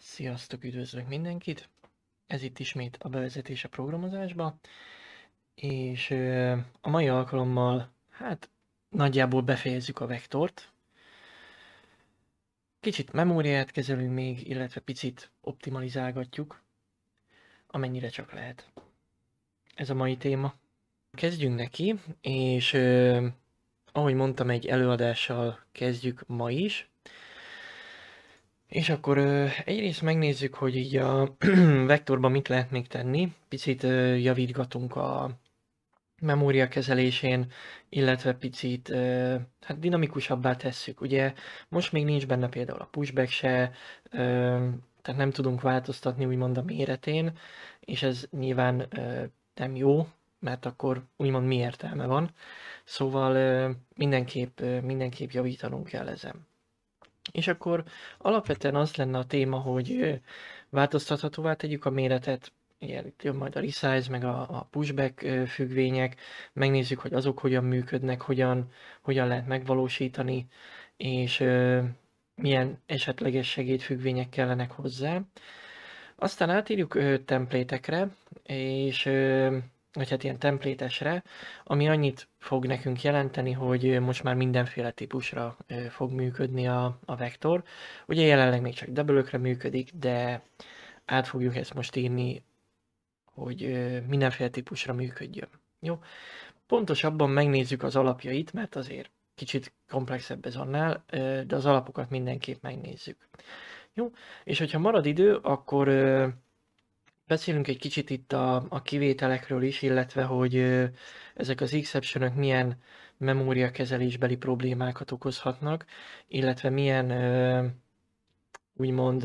Sziasztok, üdvözlök mindenkit! Ez itt ismét a bevezetés a programozásba, és a mai alkalommal, nagyjából befejezzük a vektort. Kicsit memóriát kezelünk még, illetve picit optimalizálgatjuk, amennyire csak lehet. Ez a mai téma. Kezdjünk neki, és ahogy mondtam, egy előadással kezdjük ma is. És akkor egyrészt megnézzük, hogy így a vektorban mit lehet még tenni. Picit javítgatunk a memória kezelésén, illetve picit dinamikusabbá tesszük. Ugye most még nincs benne például a pushback se, tehát nem tudunk változtatni úgymond a méretén, és ez nyilván nem jó, mert akkor úgymond mi értelme van. Szóval mindenképp javítanunk kell ezen. És akkor alapvetően az lenne a téma, hogy változtathatóvá tegyük a méretet. Ugye itt jön majd a resize, meg a pushback függvények, megnézzük, hogy azok hogyan működnek, hogyan lehet megvalósítani, és milyen esetleges segédfüggvények kellenek hozzá. Aztán átírjuk templétekre, és vagy hát ilyen templétesre, ami annyit fog nekünk jelenteni, hogy most már mindenféle típusra fog működni a vektor. Ugye jelenleg még csak double-ökre működik, de át fogjuk ezt most írni, hogy mindenféle típusra működjön. Jó? Pontosabban megnézzük az alapjait, mert azért kicsit komplexebb ez annál, de az alapokat mindenképp megnézzük. Jó? És hogyha marad idő, akkor beszélünk egy kicsit itt a kivételekről is, illetve hogy ezek az exceptionök milyen memóriakezelésbeli problémákat okozhatnak, illetve milyen úgymond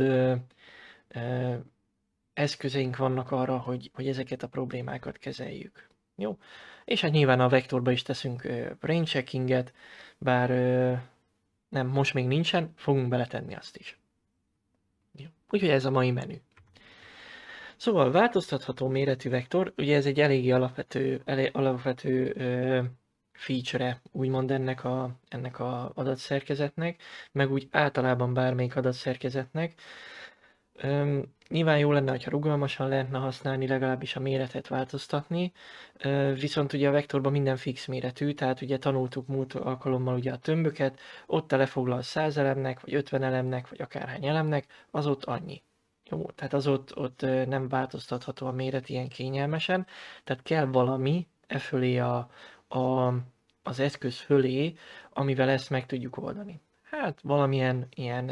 eszközeink vannak arra, hogy ezeket a problémákat kezeljük. Jó? És hát nyilván a vektorba is teszünk brain checkinget, bár nem, most még nincsen, fogunk beletenni azt is. Jó? Úgyhogy ez a mai menü. Szóval változtatható méretű vektor, ugye ez egy eléggé alapvető feature-e, úgymond ennek a adatszerkezetnek, meg úgy általában bármelyik adatszerkezetnek. Nyilván jó lenne, ha rugalmasan lehetne használni, legalábbis a méretet változtatni, viszont ugye a vektorban minden fix méretű, tehát ugye tanultuk múlt alkalommal ugye a tömböket, ott te lefoglalsz 100 elemnek, vagy 50 elemnek, vagy akárhány elemnek, az ott annyi. Jó, tehát az ott nem változtatható a méret ilyen kényelmesen, tehát kell valami fölé az eszköz fölé, amivel ezt meg tudjuk oldani. Hát valamilyen ilyen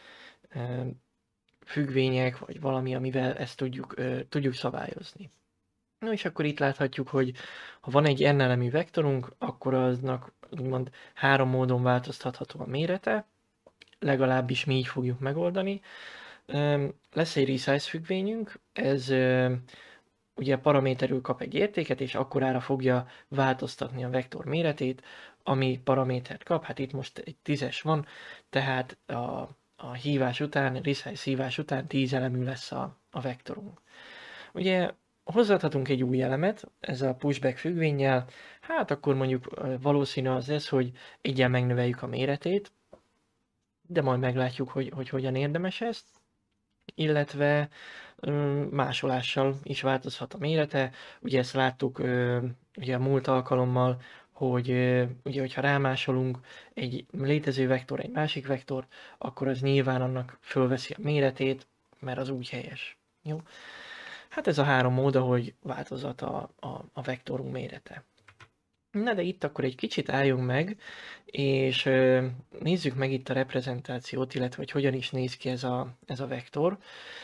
függvények, vagy valami, amivel ezt tudjuk szabályozni. No és akkor itt láthatjuk, hogy ha van egy n elemű vektorunk, akkor aznak úgymond 3 módon változtatható a mérete, legalábbis mi így fogjuk megoldani. Lesz egy resize függvényünk, ez ugye a paraméterül kap egy értéket, és akkorára fogja változtatni a vektor méretét, ami paramétert kap, hát itt most egy 10-es van, tehát a hívás után, resize hívás után 10 elemű lesz a vektorunk. Ugye hozzáadhatunk egy új elemet, ezzel a pushback függvénnyel, hát akkor mondjuk valószínű az ez, hogy egyen megnöveljük a méretét, de majd meglátjuk, hogy hogyan érdemes ezt, illetve másolással is változhat a mérete. Ugye ezt láttuk ugye a múlt alkalommal, hogy ugye, hogyha rámásolunk egy létező vektor egy másik vektor, akkor az nyilván annak fölveszi a méretét, mert az úgy helyes. Jó? Hát ez a 3 mód, hogy változhat a vektorunk mérete. Na de itt akkor egy kicsit álljunk meg, és nézzük meg itt a reprezentációt, illetve hogy hogyan is néz ki ez a vektor.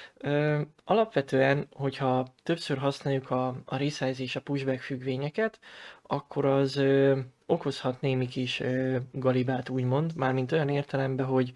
Alapvetően, hogyha többször használjuk a resize és a pushback függvényeket, akkor az okozhat némi kis galibát úgymond, mármint olyan értelemben, hogy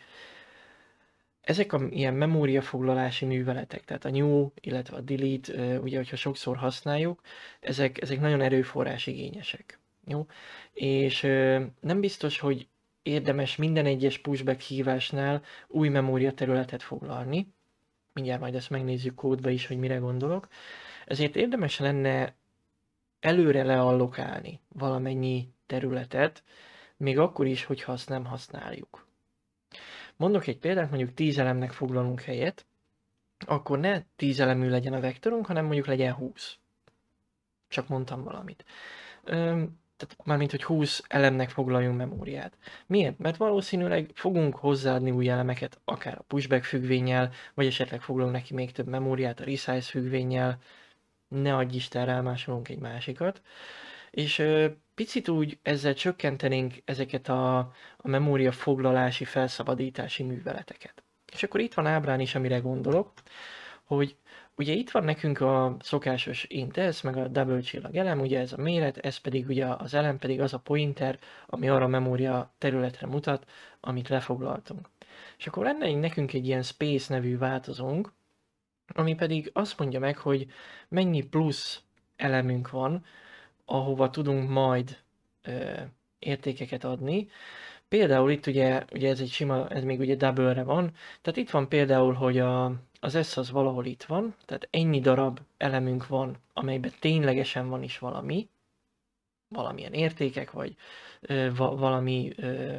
ezek ilyen memóriafoglalási műveletek, tehát a new, illetve a delete, ugye, hogyha sokszor használjuk, ezek nagyon erőforrás igényesek. Jó? És nem biztos, hogy érdemes minden egyes pushback hívásnál új memóriaterületet foglalni. Mindjárt majd ezt megnézzük kódba is, hogy mire gondolok. Ezért érdemes lenne előre leallokálni valamennyi területet, még akkor is, hogyha azt nem használjuk. Mondok egy példát, mondjuk 10 elemnek foglalunk helyet, akkor ne 10 elemű legyen a vektorunk, hanem mondjuk legyen 20. Csak mondtam valamit. Tehát mármint, hogy 20 elemnek foglaljunk memóriát. Miért? Mert valószínűleg fogunk hozzáadni új elemeket, akár a pushback függvénnyel, vagy esetleg foglalunk neki még több memóriát a resize függvénnyel, ne adj Isten, rámásolunk egy másikat. És picit úgy ezzel csökkentenénk ezeket a memória foglalási, felszabadítási műveleteket. És akkor itt van ábrán is, amire gondolok, hogy ugye itt van nekünk a szokásos int s, meg a double csillag elem, ugye ez a méret, ez pedig ugye az elem pedig az a pointer, ami arra a memória területre mutat, amit lefoglaltunk. És akkor lenne nekünk egy ilyen space nevű változónk, ami pedig azt mondja meg, hogy mennyi plusz elemünk van, ahova tudunk majd értékeket adni. Például itt ugye ez egy sima, ez még ugye double-re van, tehát itt van például, hogy az S az valahol itt van, tehát ennyi darab elemünk van, amelyben ténylegesen van is valami, valamilyen értékek, vagy valami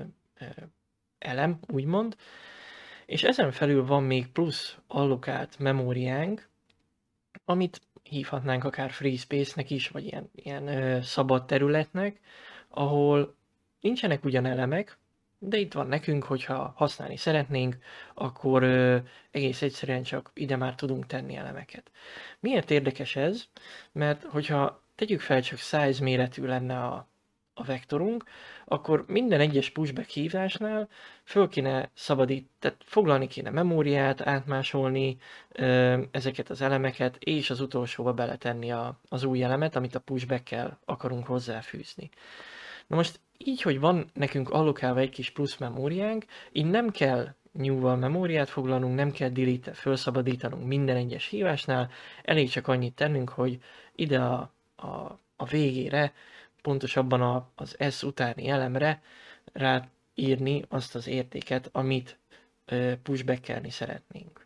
elem, úgymond, és ezen felül van még plusz allokált memóriánk, amit hívhatnánk akár free space-nek is, vagy ilyen szabad területnek, ahol nincsenek ugyan elemek, de itt van nekünk, hogyha használni szeretnénk, akkor egész egyszerűen csak ide már tudunk tenni elemeket. Miért érdekes ez? Mert hogyha tegyük fel, csak size méretű lenne a vektorunk, akkor minden egyes pushback hívásnál föl kéne tehát foglalni kéne memóriát, átmásolni ezeket az elemeket, és az utolsóba beletenni az új elemet, amit a pushback-kel akarunk hozzáfűzni. Na most így, hogy van nekünk allokálva egy kis plusz memóriánk, így nem kell new-val memóriát foglalnunk, nem kell delete-tel felszabadítanunk minden egyes hívásnál, elég csak annyit tennünk, hogy ide a végére, pontosabban az S utáni elemre ráírni azt az értéket, amit pushbackelni szeretnénk.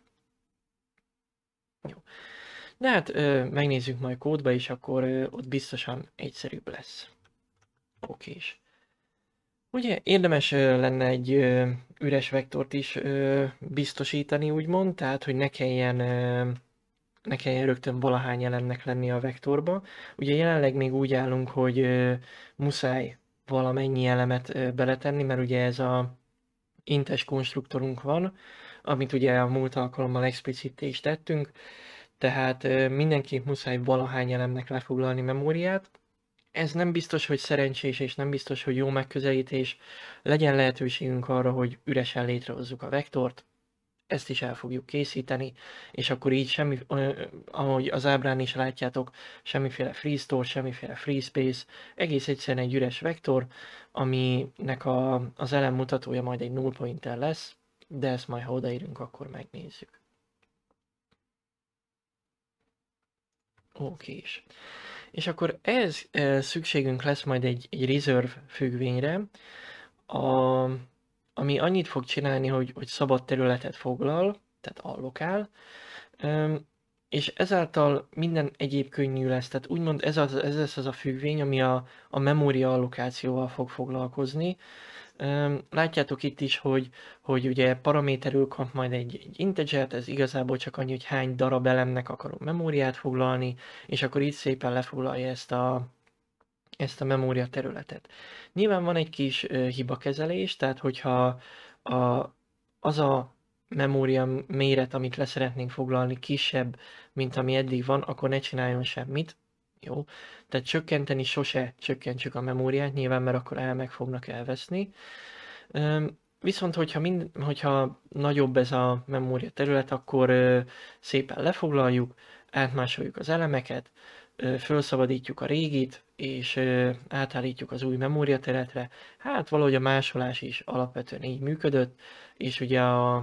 Jó. De hát megnézzük majd kódba, és akkor ott biztosan egyszerűbb lesz. Okés. Ugye érdemes lenne egy üres vektort is biztosítani, úgymond, tehát hogy ne kelljen rögtön valahány elemnek lenni a vektorba. Ugye jelenleg még úgy állunk, hogy muszáj valamennyi elemet beletenni, mert ugye ez a intes konstruktorunk van, amit ugye a múlt alkalommal explicitté is tettünk, tehát mindenképp muszáj valahány elemnek lefoglalni memóriát. Ez nem biztos, hogy szerencsés, és nem biztos, hogy jó megközelítés. Legyen lehetőségünk arra, hogy üresen létrehozzuk a vektort, ezt is el fogjuk készíteni, és akkor így ahogy az ábrán is látjátok, semmiféle free store, semmiféle free space, egész egyszerűen egy üres vektor, aminek az elem mutatója majd egy null pointer lesz, de ezt majd ha odaérünk, akkor megnézzük. Oké. És akkor ehhez szükségünk lesz majd egy reserve függvényre, ami annyit fog csinálni, hogy szabad területet foglal, tehát allokál, és ezáltal minden egyéb könnyű lesz. Tehát úgymond ez lesz az a függvény, ami a memória allokációval fog foglalkozni. Látjátok itt is, hogy ugye paraméterül kap majd egy integert, ez igazából csak annyi, hogy hány darab elemnek akarunk memóriát foglalni, és akkor itt szépen lefoglalja ezt a memória területet. Nyilván van egy kis hibakezelés, tehát hogyha az a memória méret, amit le szeretnénk foglalni, kisebb, mint ami eddig van, akkor ne csináljon semmit. Jó? Tehát csökkenteni sose csökkentsük a memóriát, nyilván, mert akkor elemek fognak elveszni. Viszont, hogyha nagyobb ez a memória terület, akkor szépen lefoglaljuk, átmásoljuk az elemeket, felszabadítjuk a régit, és átállítjuk az új memóriaterületre. Hát valahogy a másolás is alapvetően így működött, és ugye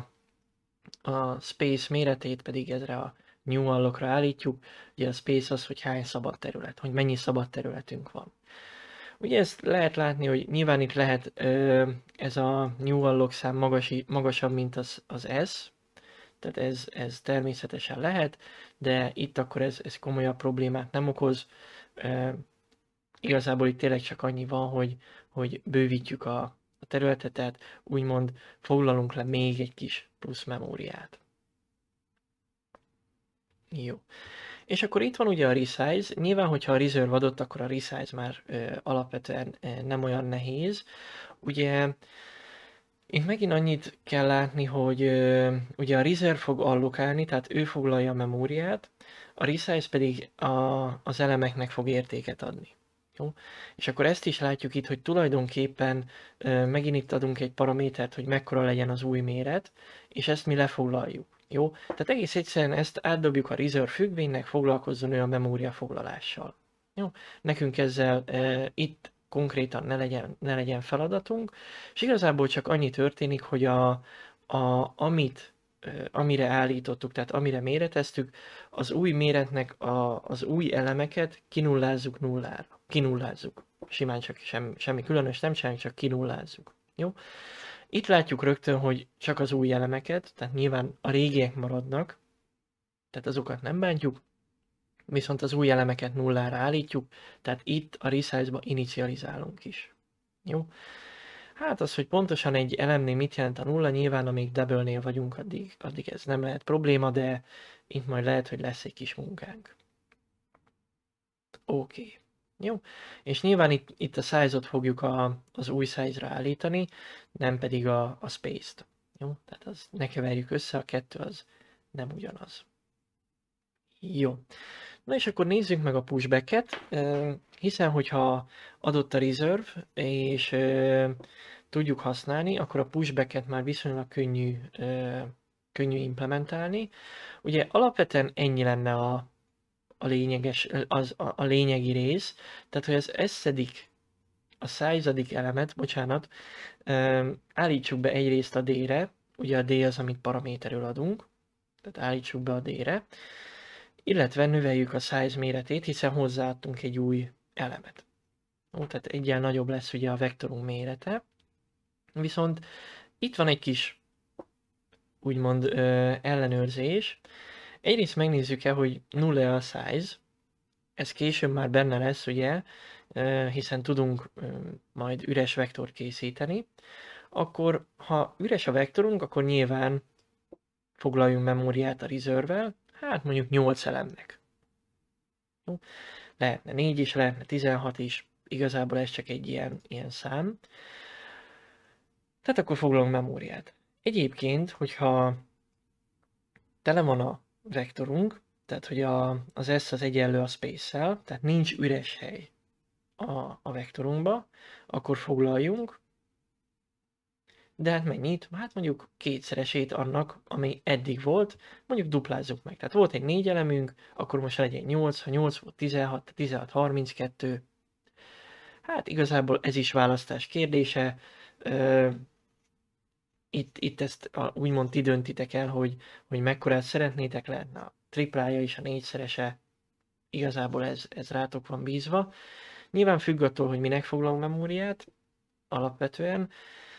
a space méretét pedig ezre a new allokra állítjuk. Ugye a space az, hogy hány szabad terület, hogy mennyi szabad területünk van. Ugye ezt lehet látni, hogy nyilván itt lehet ez a new allok szám magasabb, mint az S, tehát ez természetesen lehet, de itt akkor ez komolyabb problémát nem okoz. Igazából itt tényleg csak annyi van, hogy bővítjük a területet, tehát úgymond foglalunk le még egy kis plusz memóriát. Jó. És akkor itt van ugye a resize. Nyilván, hogyha a reserve adott, akkor a resize már alapvetően nem olyan nehéz. Ugye itt megint annyit kell látni, hogy ugye a reserve fog allokálni, tehát ő foglalja a memóriát, a resize pedig az elemeknek fog értéket adni. Jó? És akkor ezt is látjuk itt, hogy tulajdonképpen megint itt adunk egy paramétert, hogy mekkora legyen az új méret, és ezt mi lefoglaljuk. Jó? Tehát egész egyszerűen ezt átdobjuk a reserve függvénynek, foglalkozzon ő a memória foglalással. Jó? Nekünk ezzel itt konkrétan ne legyen feladatunk, és igazából csak annyi történik, hogy amire állítottuk, tehát amire méreteztük, az új méretnek az új elemeket kinullázzuk nullára. Kinullázzuk. Simán csak semmi különös nem csinálunk, csak kinullázzuk. Jó? Itt látjuk rögtön, hogy csak az új elemeket, tehát nyilván a régiek maradnak, tehát azokat nem bántjuk, viszont az új elemeket nullára állítjuk, tehát itt a resize-ba inicializálunk is. Jó? Hát az, hogy pontosan egy elemnél mit jelent a nulla, nyilván amíg double-nél vagyunk, addig ez nem lehet probléma, de itt majd lehet, hogy lesz egy kis munkánk. Oké. Jó, és nyilván itt a size-ot fogjuk az új size-ra állítani, nem pedig a space-t. Jó, tehát ne keverjük össze, a kettő az nem ugyanaz. Jó. Na és akkor nézzük meg a pushback-et, hiszen hogyha adott a reserve, és tudjuk használni, akkor a pushback-et már viszonylag könnyű implementálni. Ugye alapvetően ennyi lenne a lényeges, a lényegi rész, tehát hogy az eszedik, a századik elemet, bocsánat, állítsuk be egyrészt a D-re, ugye a D az, amit paraméterül adunk, tehát állítsuk be a D-re, illetve növeljük a size méretét, hiszen hozzáadtunk egy új elemet. Ó, tehát egyen nagyobb lesz ugye a vektorunk mérete, viszont itt van egy kis úgymond ellenőrzés. Egyrészt megnézzük-e, hogy nulla a size, ez később már benne lesz, ugye, hiszen tudunk majd üres vektort készíteni, akkor ha üres a vektorunk, akkor nyilván foglaljunk memóriát a reserve-vel, hát mondjuk 8 elemnek. Jó? Lehetne 4 is, lehetne 16 is, igazából ez csak egy ilyen szám. Tehát akkor foglalunk memóriát. Egyébként, hogyha tele van a vektorunk, tehát hogy az S az egyenlő a space-szel, tehát nincs üres hely a vektorunkba, akkor foglaljunk, de hát mennyit? Hát mondjuk kétszeresét annak, ami eddig volt, mondjuk duplázzuk meg. Tehát volt egy 4 elemünk, akkor most legyen 8, ha 8 volt 16, 16, 32. Hát igazából ez is választás kérdése. Itt ezt úgymond ti döntitek el, hogy mekkorát szeretnétek, lehetne a triplája is, a 4-szerese. Igazából ez rátok van bízva. Nyilván függ attól, hogy minek foglalunk memóriát, alapvetően.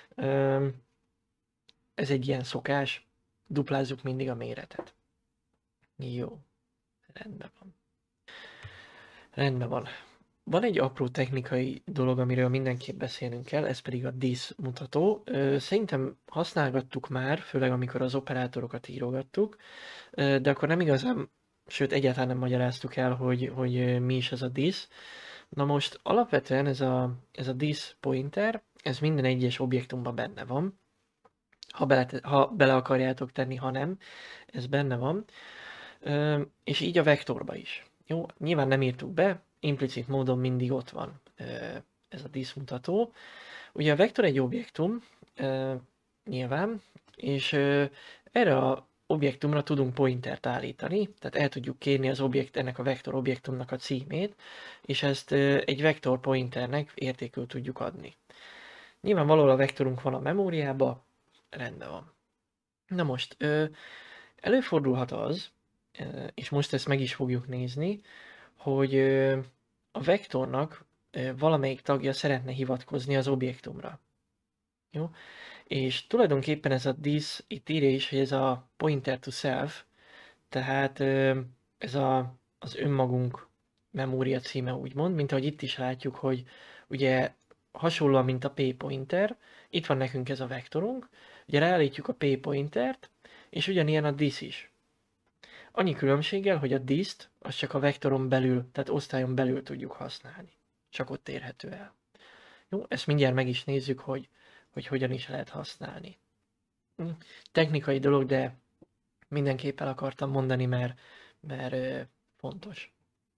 Ez egy ilyen szokás, duplázzuk mindig a méretet. Jó, rendben van. Rendben van. Van egy apró technikai dolog, amiről mindenképp beszélnünk kell, ez pedig a dis mutató. Szerintem használgattuk már, főleg amikor az operátorokat írogattuk, de akkor nem igazán, sőt egyáltalán nem magyaráztuk el, hogy mi is ez a dis. Na most alapvetően ez a dis pointer, ez minden egyes objektumban benne van. Ha bele akarjátok tenni, ha nem, ez benne van. És így a vektorba is. Jó, nyilván nem írtuk be, implicit módon mindig ott van ez a dis mutató. Ugye a vektor egy objektum, nyilván, és erre a objektumra tudunk pointert állítani, tehát el tudjuk kérni ennek a vektor objektumnak a címét, és ezt egy vektor pointernek értékül tudjuk adni. Nyilván valahol a vektorunk van a memóriába, rendben van. Na most, előfordulhat az, és most ezt meg is fogjuk nézni, hogy a vektornak valamelyik tagja szeretne hivatkozni az objektumra. Jó? És tulajdonképpen ez a this, itt írja is, hogy ez a pointer to self, tehát ez az önmagunk memória címe úgymond, mint ahogy itt is látjuk, hogy ugye hasonlóan, mint a p-pointer, itt van nekünk ez a vektorunk, ugye ráállítjuk a p-pointert, és ugyanilyen a this is. Annyi különbséggel, hogy a diszt azt csak a vektoron belül, tehát osztályon belül tudjuk használni. Csak ott érhető el. Jó, ezt mindjárt meg is nézzük, hogy hogyan is lehet használni. Technikai dolog, de mindenképp el akartam mondani, mert fontos.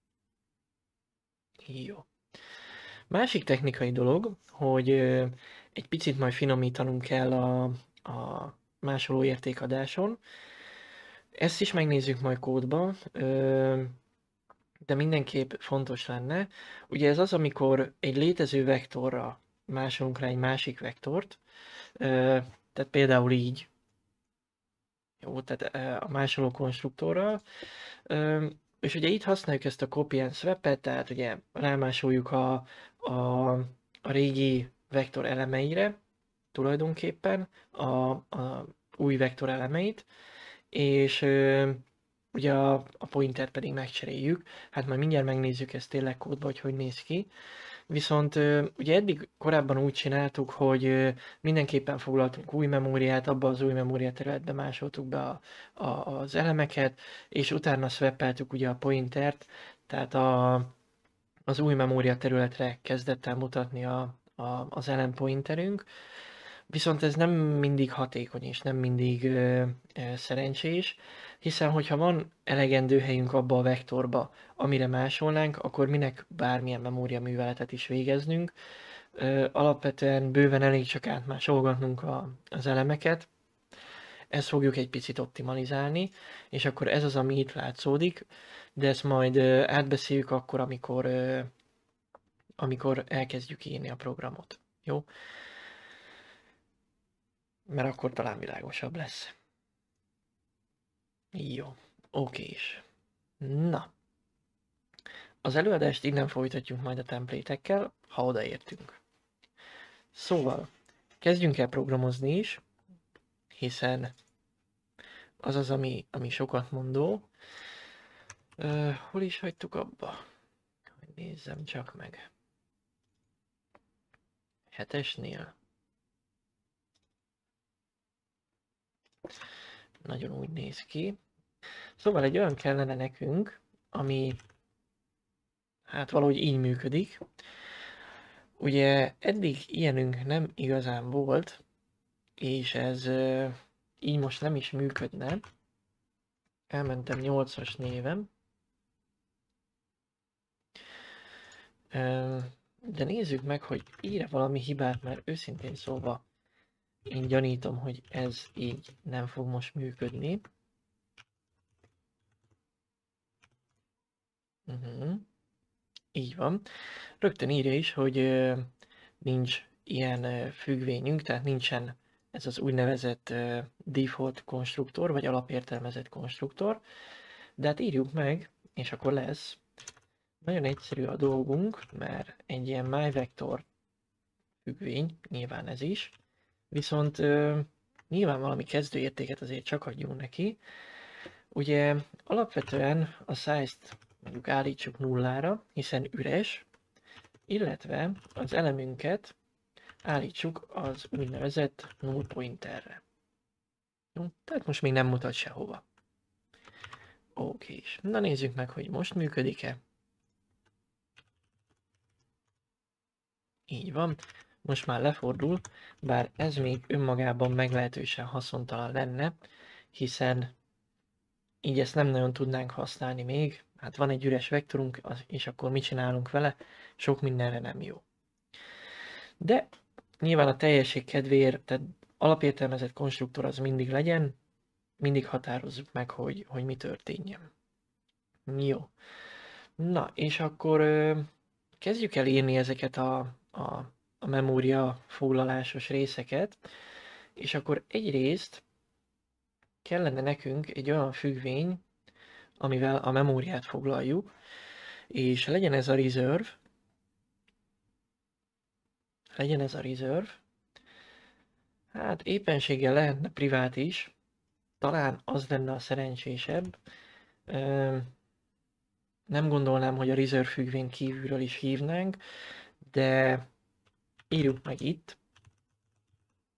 Jó. Másik technikai dolog, hogy egy picit majd finomítanunk kell a másoló értékadáson. Ezt is megnézzük majd kódba, de mindenképp fontos lenne. Ugye ez az, amikor egy létező vektorra másolunk rá egy másik vektort, tehát például így, jó, tehát a másoló konstruktorral, és ugye itt használjuk ezt a copy and swap-et, tehát ugye rámásoljuk a régi vektor elemeire tulajdonképpen a új vektor elemeit, és ugye a pointer pedig megcseréljük. Hát majd mindjárt megnézzük ezt tényleg kódba, hogy néz ki. Viszont ugye eddig korábban úgy csináltuk, hogy mindenképpen foglaltunk új memóriát, abba az új memóriaterületbe másoltuk be az elemeket, és utána swappeltük ugye a pointert, tehát az új memóriaterületre kezdett el mutatni az elem pointerünk. Viszont ez nem mindig hatékony és nem mindig szerencsés, hiszen hogyha van elegendő helyünk abba a vektorba, amire másolnánk, akkor minek bármilyen memória műveletet is végeznünk. Alapvetően bőven elég csak átmásolgatnunk az elemeket, ezt fogjuk egy picit optimalizálni, és akkor ez az, ami itt látszódik, de ezt majd átbeszéljük akkor, amikor elkezdjük írni a programot. Jó? Mert akkor talán világosabb lesz. Jó, okés. Na, az előadást innen folytatjuk majd a templétekkel, ha odaértünk. Szóval, kezdjünk el programozni is, hiszen az az, ami sokat mondó. Hol is hagytuk abba? Nézzem csak meg. 7-esnél. Nagyon úgy néz ki. Szóval egy olyan kellene nekünk, ami hát valahogy így működik. Ugye eddig ilyenünk nem igazán volt, és ez így most nem is működne. Elmentem 8-as névem. De nézzük meg, hogy ír valami hibát, mert őszintén szólva én gyanítom, hogy ez így nem fog most működni. Így van. Rögtön írja is, hogy nincs ilyen függvényünk, tehát nincsen ez az úgynevezett default konstruktor, vagy alapértelmezett konstruktor. De hát írjuk meg, és akkor lesz. Nagyon egyszerű a dolgunk, mert egy ilyen myvector függvény, nyilván ez is, viszont nyilván valami kezdőértéket azért csak adjunk neki. Ugye alapvetően a size-t mondjuk állítsuk nullára, hiszen üres, illetve az elemünket állítsuk az úgynevezett null pointerre. Jó? Tehát most még nem mutat sehova. Oké, na nézzük meg, hogy most működik-e. Így van, most már lefordul, bár ez még önmagában meglehetősen haszontalan lenne, hiszen így ezt nem nagyon tudnánk használni még. Hát van egy üres vektorunk, és akkor mit csinálunk vele? Sok mindenre nem jó. De nyilván a teljesség kedvéért, tehát alapértelmezett konstruktor az mindig legyen, mindig határozzuk meg, hogy mi történjen. Jó. Na, és akkor kezdjük el írni ezeket a memória foglalásos részeket, és akkor egyrészt kellene nekünk egy olyan függvény, amivel a memóriát foglaljuk, és legyen ez a reserve, hát éppenséggel lehetne privát is, talán az lenne a szerencsésebb. Nem gondolnám, hogy a reserve függvény kívülről is hívnánk, de írjuk meg itt.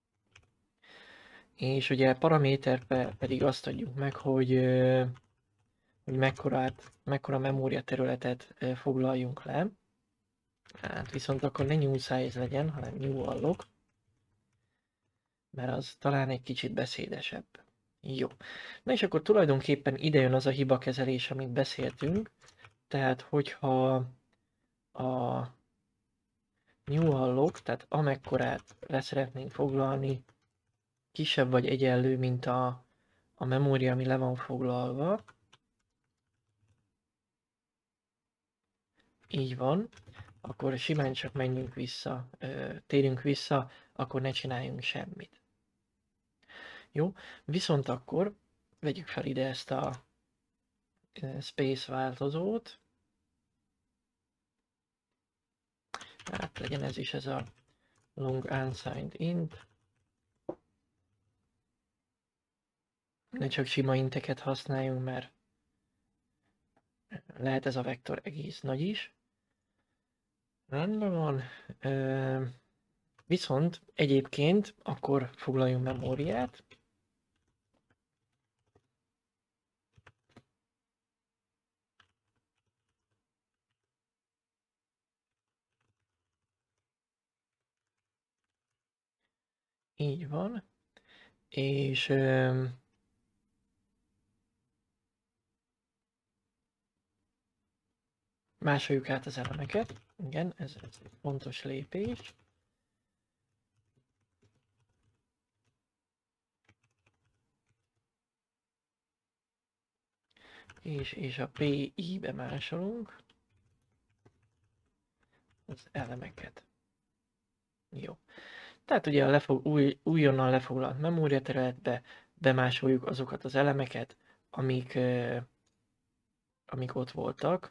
És ugye paraméterbe pedig azt adjuk meg, hogy hogy mekkora memóriaterületet foglaljunk le. Hát viszont akkor ne new size legyen, hanem new unlock, mert az talán egy kicsit beszédesebb. Jó. Na és akkor tulajdonképpen ide jön az a hibakezelés, amit beszéltünk. Tehát, hogyha a new unlock, tehát amekkorát le szeretnénk foglalni, kisebb vagy egyenlő, mint a memória, ami le van foglalva. Így van. Akkor simán csak menjünk vissza, térjünk vissza, akkor ne csináljunk semmit. Jó? Viszont akkor vegyük fel ide ezt a space változót. Hát legyen ez is ez a long unsigned int. Ne csak sima inteket használjunk, mert lehet ez a vektor egész nagy is. Rendben van. Viszont egyébként akkor foglaljunk memóriát. Így van. És másoljuk át az elemeket. Igen, ez egy fontos lépés. És a PI-be másolunk az elemeket. Jó. Tehát ugye a újonnan lefoglalt memóriaterületbe bemásoljuk azokat az elemeket, amik ott voltak.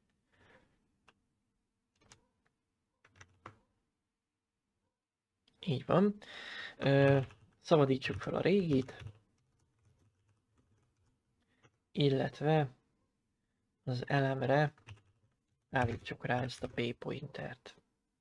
Így van. Szabadítsuk fel a régit, illetve az elemre állítsuk rá ezt a p-pointert.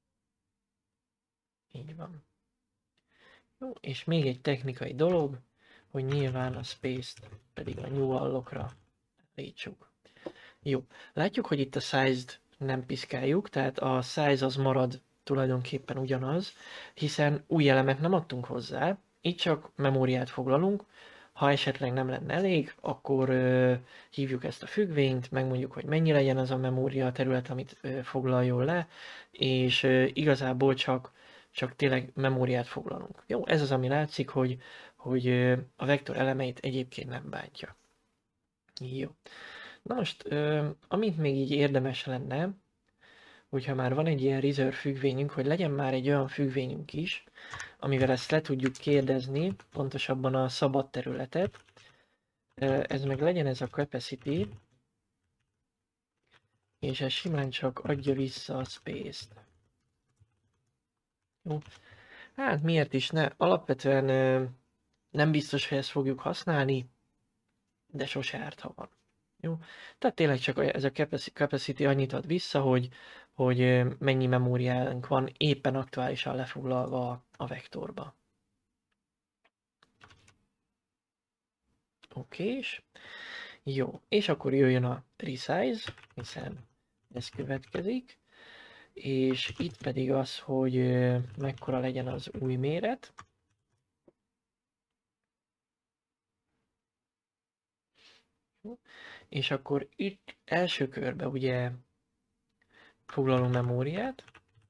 Így van. Jó, és még egy technikai dolog, hogy nyilván a space-t pedig a new unlockra állítsuk. Jó, látjuk, hogy itt a size-t nem piszkáljuk, tehát a size az marad tulajdonképpen ugyanaz, hiszen új elemet nem adtunk hozzá, így csak memóriát foglalunk. Ha esetleg nem lenne elég, akkor hívjuk ezt a függvényt, megmondjuk, hogy mennyi legyen az a memória terület, amit foglaljon le, és igazából csak tényleg memóriát foglalunk. Jó, ez az, ami látszik, hogy a vektor elemeit egyébként nem bántja. Jó. Na most, amit még így érdemes lenne, hogyha már van egy ilyen reserve függvényünk, hogy legyen már egy olyan függvényünk is, amivel ezt le tudjuk kérdezni, pontosabban a szabad területet. Ez meg legyen ez a capacity, és ez simán csak adja vissza a space-t. Jó. Hát miért is ne? Alapvetően nem biztos, hogy ezt fogjuk használni, de sose árt, ha van. Jó? Tehát tényleg csak ez a capacity annyit ad vissza, hogy mennyi memóriánk van éppen aktuálisan lefoglalva a vektorba. Okés. Jó, és akkor jöjjön a resize, hiszen ez következik, és itt pedig az, hogy mekkora legyen az új méret. Jó. És akkor itt első körben ugye foglalunk memóriát.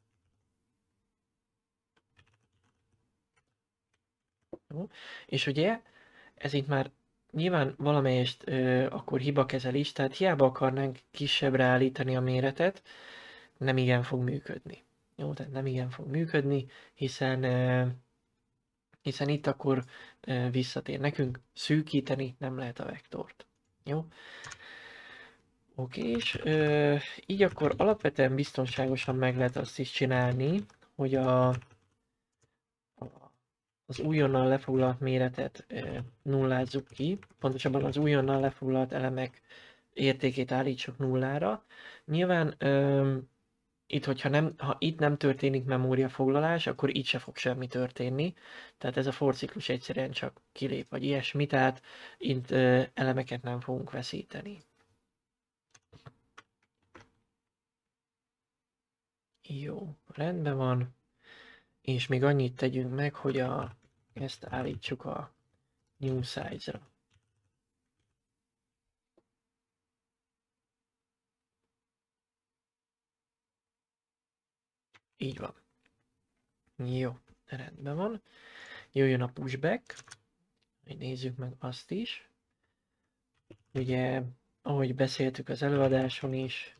Jó. És ugye ez itt már nyilván valamelyest akkor hibakezelés, tehát hiába akarnánk kisebbre állítani a méretet, nem igen fog működni. Jó, tehát nem igen fog működni, hiszen itt akkor visszatér nekünk, szűkíteni nem lehet a vektort. Jó? Oké, és így akkor alapvetően biztonságosan meg lehet azt is csinálni, hogy az újonnan lefoglalt méretet nullázzuk ki, pontosabban az újonnan lefoglalt elemek értékét állítsuk nullára. Nyilván itt, ha itt nem történik memóriafoglalás, akkor itt se fog semmi történni. Tehát ez a for ciklus egyszerűen csak kilép, vagy ilyesmi, tehát itt elemeket nem fogunk veszíteni. Jó, rendben van. És még annyit tegyünk meg, hogy ezt állítsuk a new size-ra. Így van. Jó, rendben van. Jöjjön a pushback. Nézzük meg azt is. Ugye, ahogy beszéltük az előadáson is,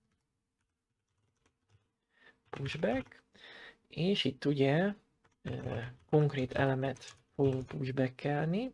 pushback, és itt ugye konkrét elemet fogunk pushbackelni.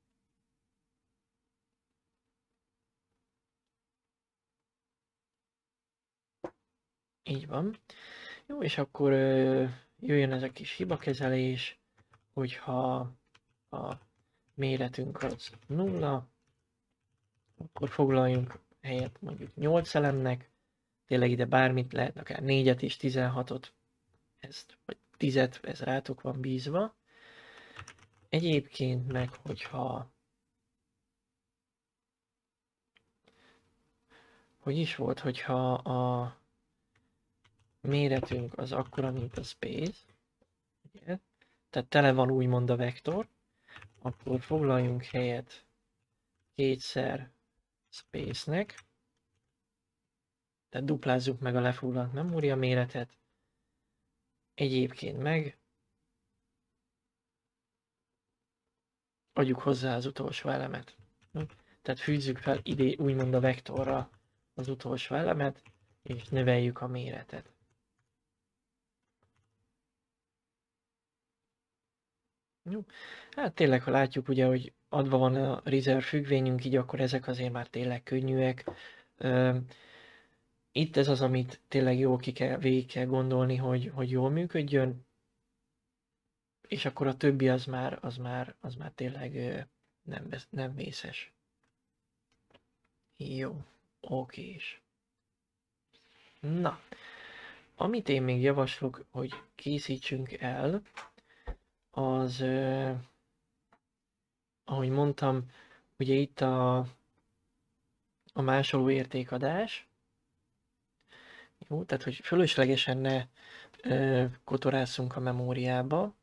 Így van. Jó, és akkor jöjjön ez a kis hibakezelés, hogyha a méretünk az 0, akkor foglaljunk helyet mondjuk 8 elemnek, tényleg ide bármit lehet, akár 4-et is, 16-ot, ezt, vagy 10-et, ez rátok van bízva. Egyébként meg, hogyha hogy is volt, hogyha a méretünk az akkora, mint a space, ugye? Tehát tele van úgymond a vektor, akkor foglaljunk helyet kétszer space-nek, tehát duplázzuk meg a lefoglalt memória méretet, egyébként meg adjuk hozzá az utolsó elemet. Tehát fűzzük fel ide úgymond a vektorra az utolsó elemet, és növeljük a méretet. Jó. Hát tényleg, ha látjuk ugye, hogy adva van a reserve függvényünk, így akkor ezek azért már tényleg könnyűek. Itt ez az, amit tényleg jól végig kell gondolni, hogy jól működjön, és akkor a többi az már tényleg nem vészes. Jó, okés. Na, amit én még javaslok, hogy készítsünk el, az, ahogy mondtam, ugye itt a másoló értékadás. Jó, tehát hogy fölöslegesen ne kotorásszunk a memóriába.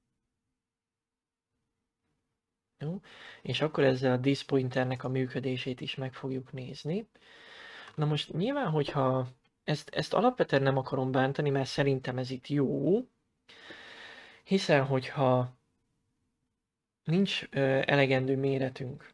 Jó, és akkor ezzel a diskpointernek a működését is meg fogjuk nézni. Na most nyilván, hogyha ezt alapvetően nem akarom bántani, mert szerintem ez itt jó, hiszen hogyha nincs elegendő méretünk,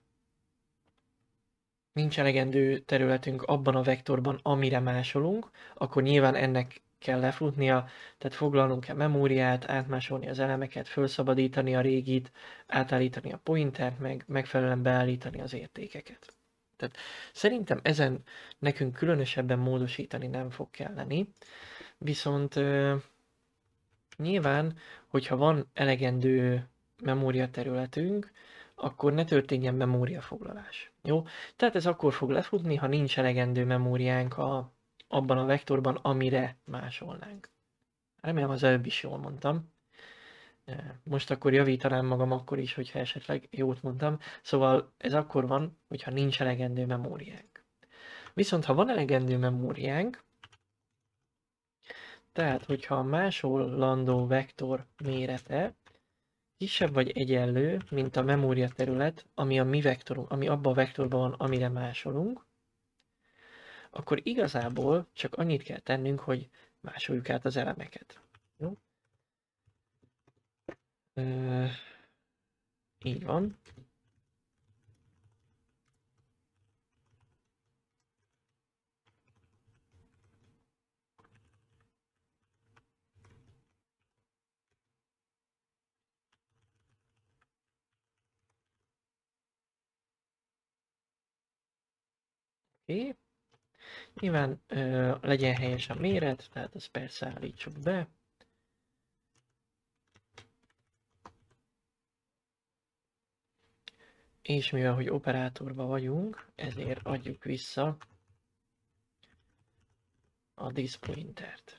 nincs elegendő területünk abban a vektorban, amire másolunk, akkor nyilván ennek kell lefutnia, tehát foglalnunk kell memóriát, átmásolni az elemeket, felszabadítani a régit, átállítani a pointert, meg megfelelően beállítani az értékeket. Tehát szerintem ezen nekünk különösebben módosítani nem fog kelleni, viszont nyilván, hogyha van elegendő memóriaterületünk, akkor ne történjen memóriafoglalás. Jó? Tehát ez akkor fog lefutni, ha nincs elegendő memóriánk abban a vektorban, amire másolnánk. Remélem az előbb is jól mondtam. Most akkor javítanám magam akkor is, hogyha esetleg jót mondtam. Szóval ez akkor van, hogyha nincs elegendő memóriánk. Viszont ha van elegendő memóriánk, tehát hogyha a másolandó vektor mérete kisebb vagy egyenlő, mint a memória terület, ami a mi vektorunk, ami abban a vektorban van, amire másolunk, akkor igazából csak annyit kell tennünk, hogy másoljuk át az elemeket. Jó? Így van. Oké. Nyilván legyen helyes a méret, tehát azt persze állítsuk be. És mivel, hogy operátorban vagyunk, ezért adjuk vissza a diskpointert.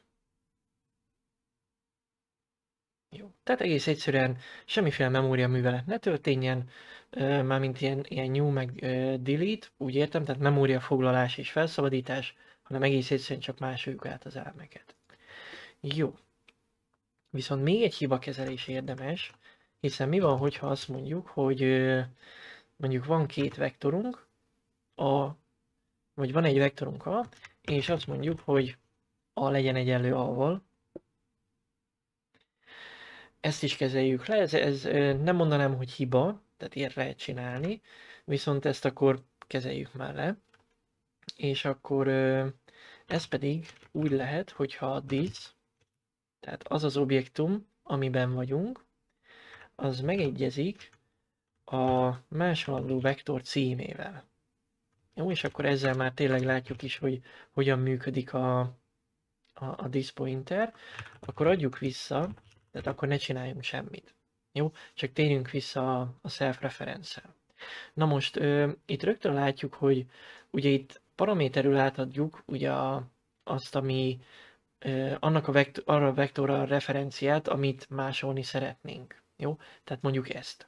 Jó. Tehát egész egyszerűen semmiféle memória művelet ne történjen, mármint ilyen new meg delete, úgy értem, tehát memória foglalás és felszabadítás, hanem egész egyszerűen csak másoljuk át az elemeket. Jó. Viszont még egy hibakezelés érdemes, hiszen mi van, hogyha azt mondjuk, hogy mondjuk van két vektorunk, vagy van egy vektorunk A, és azt mondjuk, hogy A legyen egyenlő A-val. Ezt is kezeljük le, ez nem mondanám, hogy hiba, tehát ilyet lehet csinálni, viszont ezt akkor kezeljük már le. És akkor ez pedig úgy lehet, hogyha a this, tehát az az objektum, amiben vagyunk, az megegyezik a másolandó vektor címével. Jó, és akkor ezzel már tényleg látjuk is, hogy hogyan működik a this pointer. Akkor adjuk vissza, tehát akkor ne csináljunk semmit. Jó, csak térjünk vissza a self-reference-el. Na most itt rögtön látjuk, hogy ugye itt paraméterül átadjuk ugye azt, ami annak arra a vektorra a referenciát, amit másolni szeretnénk. Jó? Tehát mondjuk ezt.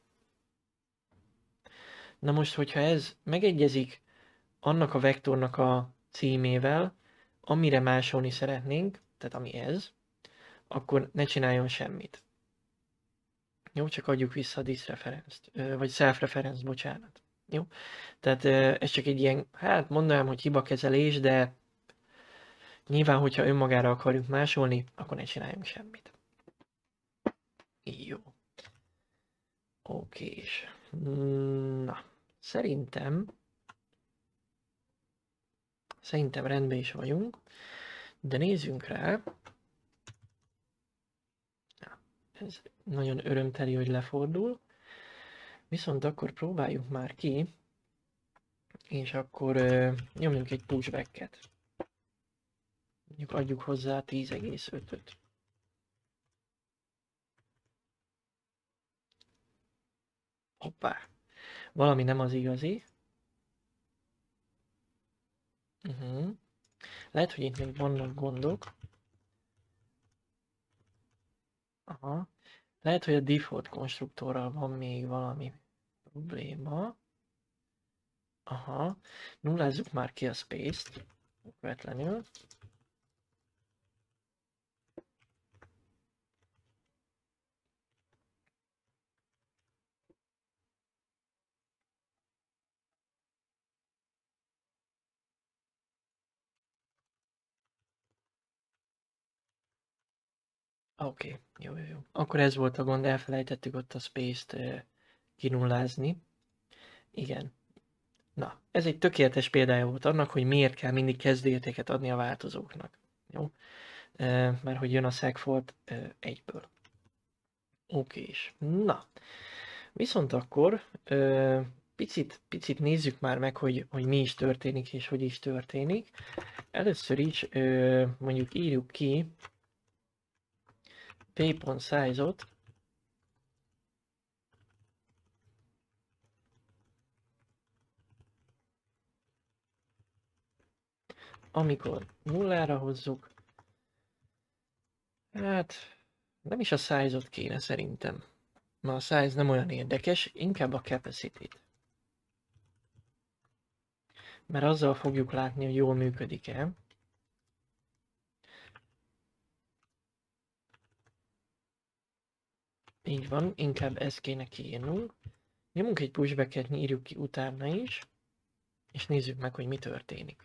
Na most, hogyha ez megegyezik annak a vektornak a címével, amire másolni szeretnénk, tehát ami ez, akkor ne csináljon semmit. Jó, csak adjuk vissza a this reference-t, vagy self-reference, bocsánat. Jó? Tehát ez csak egy ilyen, hát mondanám, hogy hibakezelés, de nyilván, hogyha önmagára akarjuk másolni, akkor ne csináljunk semmit. Jó. Okés. Na, szerintem rendben is vagyunk, de nézzünk rá. Ja, ez nagyon örömteli, hogy lefordul. Viszont akkor próbáljuk már ki, és akkor nyomjunk egy pushback-et. Mondjuk adjuk hozzá 10,5-öt. Hoppá! Valami nem az igazi. Lehet, hogy itt még vannak gondok. Aha. Lehet, hogy a default konstruktorral van még valami probléma. Aha. Nullázzuk már ki a space-t. Okvetlenül. Oké, jó. Akkor ez volt a gond, elfelejtettük ott a space-t kinullázni. Igen. Na, ez egy tökéletes példája volt annak, hogy miért kell mindig kezdőértéket adni a változóknak. Jó? Mert hogy jön a segfault egyből. Okés. Na, viszont akkor picit nézzük már meg, hogy mi is történik és hogy is történik. Először is mondjuk írjuk ki p.size-ot, amikor nullára hozzuk. Hát nem is a size-ot kéne szerintem. Ma a size nem olyan érdekes, inkább a capacity-t. Mert azzal fogjuk látni, hogy jól működik-e. Így van, inkább ezt kéne kiírnunk. Nyomunk egy pushback-et, írjuk ki utána is, és nézzük meg, hogy mi történik.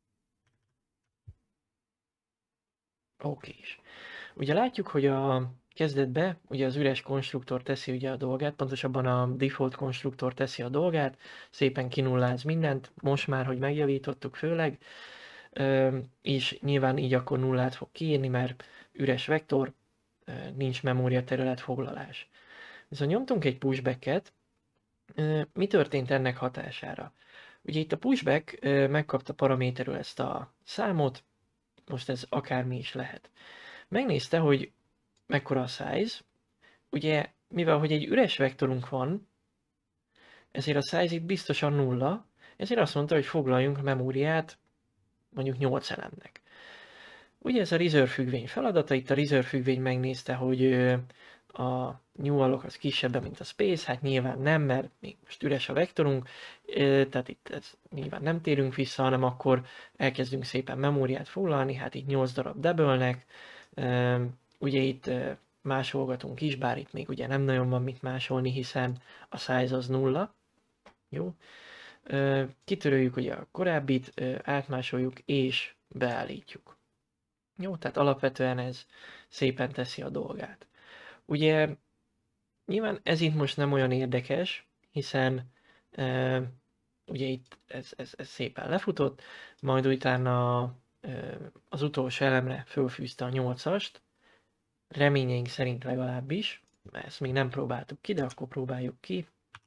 Okés. Ugye látjuk, hogy a kezdetben ugye az üres konstruktor teszi ugye a dolgát, pontosabban a default konstruktor teszi a dolgát, szépen kinulláz mindent, most már, hogy megjavítottuk főleg, és nyilván így akkor nullát fog kiírni, mert üres vektor, nincs memória terület foglalás. Viszont nyomtunk egy pushback-et, mi történt ennek hatására? Ugye itt a pushback megkapta paraméterül ezt a számot, most ez akármi is lehet. Megnézte, hogy mekkora a size, ugye mivel hogy egy üres vektorunk van, ezért a size itt biztosan nulla, ezért azt mondta, hogy foglaljunk memóriát mondjuk 8 elemnek. Ugye ez a reserve függvény feladata, itt a reserve függvény megnézte, hogy a new alloc az kisebb, mint a space, hát nyilván nem, mert még most üres a vektorunk, tehát itt ez, nyilván nem térünk vissza, hanem akkor elkezdünk szépen memóriát foglalni, hát itt 8 darab double-nek, Ugye itt másolgatunk is, bár itt még ugye nem nagyon van mit másolni, hiszen a size az 0. Jó. Kitöröljük ugye a korábbit, átmásoljuk és beállítjuk. Jó, tehát alapvetően ez szépen teszi a dolgát. Ugye nyilván ez itt most nem olyan érdekes, hiszen ugye itt ez szépen lefutott, majd utána az utolsó elemre fölfűzte a 8-ast, reményeink szerint legalábbis, ezt még nem próbáltuk ki, de akkor próbáljuk ki.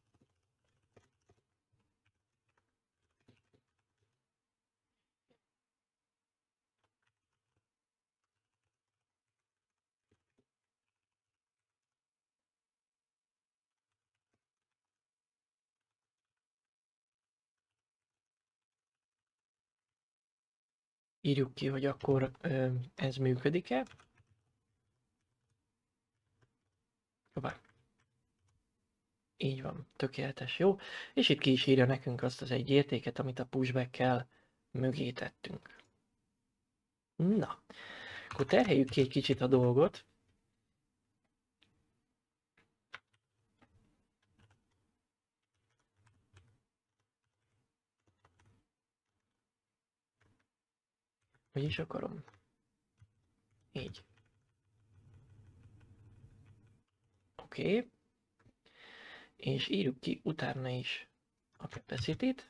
Írjuk ki, hogy akkor ez működik-e. Jobbá. Így van, tökéletes, jó. És itt ki is írja nekünk azt az egy értéket, amit a pushback-kel mögé tettünk. Na, akkor terheljük ki egy kicsit a dolgot. Hogy is akarom? Így. Oké. És írjuk ki utána is a capacity-t.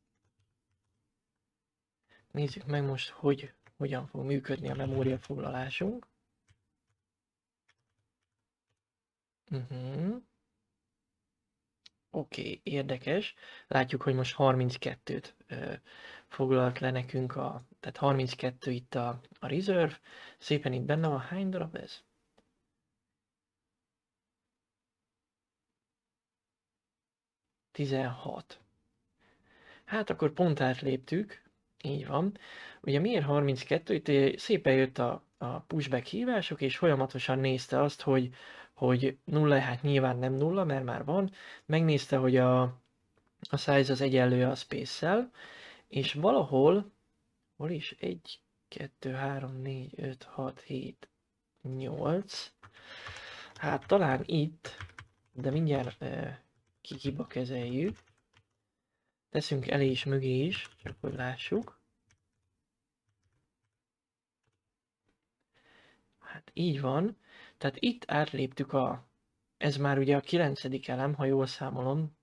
Nézzük meg most, hogy hogyan fog működni a memóriafoglalásunk. Oké, érdekes. Látjuk, hogy most 32-t foglalt le nekünk, tehát 32 itt a reserve. Szépen itt benne van, hány darab ez? 16. Hát akkor pont átléptük, így van. Ugye miért 32? Itt szépen jött a pushback hívások, és folyamatosan nézte azt, hogy nulla, hát nyilván nem nulla, mert már van. Megnézte, hogy a size az egyenlő a space-szel, és valahol, hol is? 1, 2, 3, 4, 5, 6, 7, 8. Hát talán itt, de mindjárt kihiba kezeljük. Teszünk elé és mögé is, csak hogy lássuk. Hát így van. Tehát itt átléptük ez már ugye a 9. elem, ha jól számolom.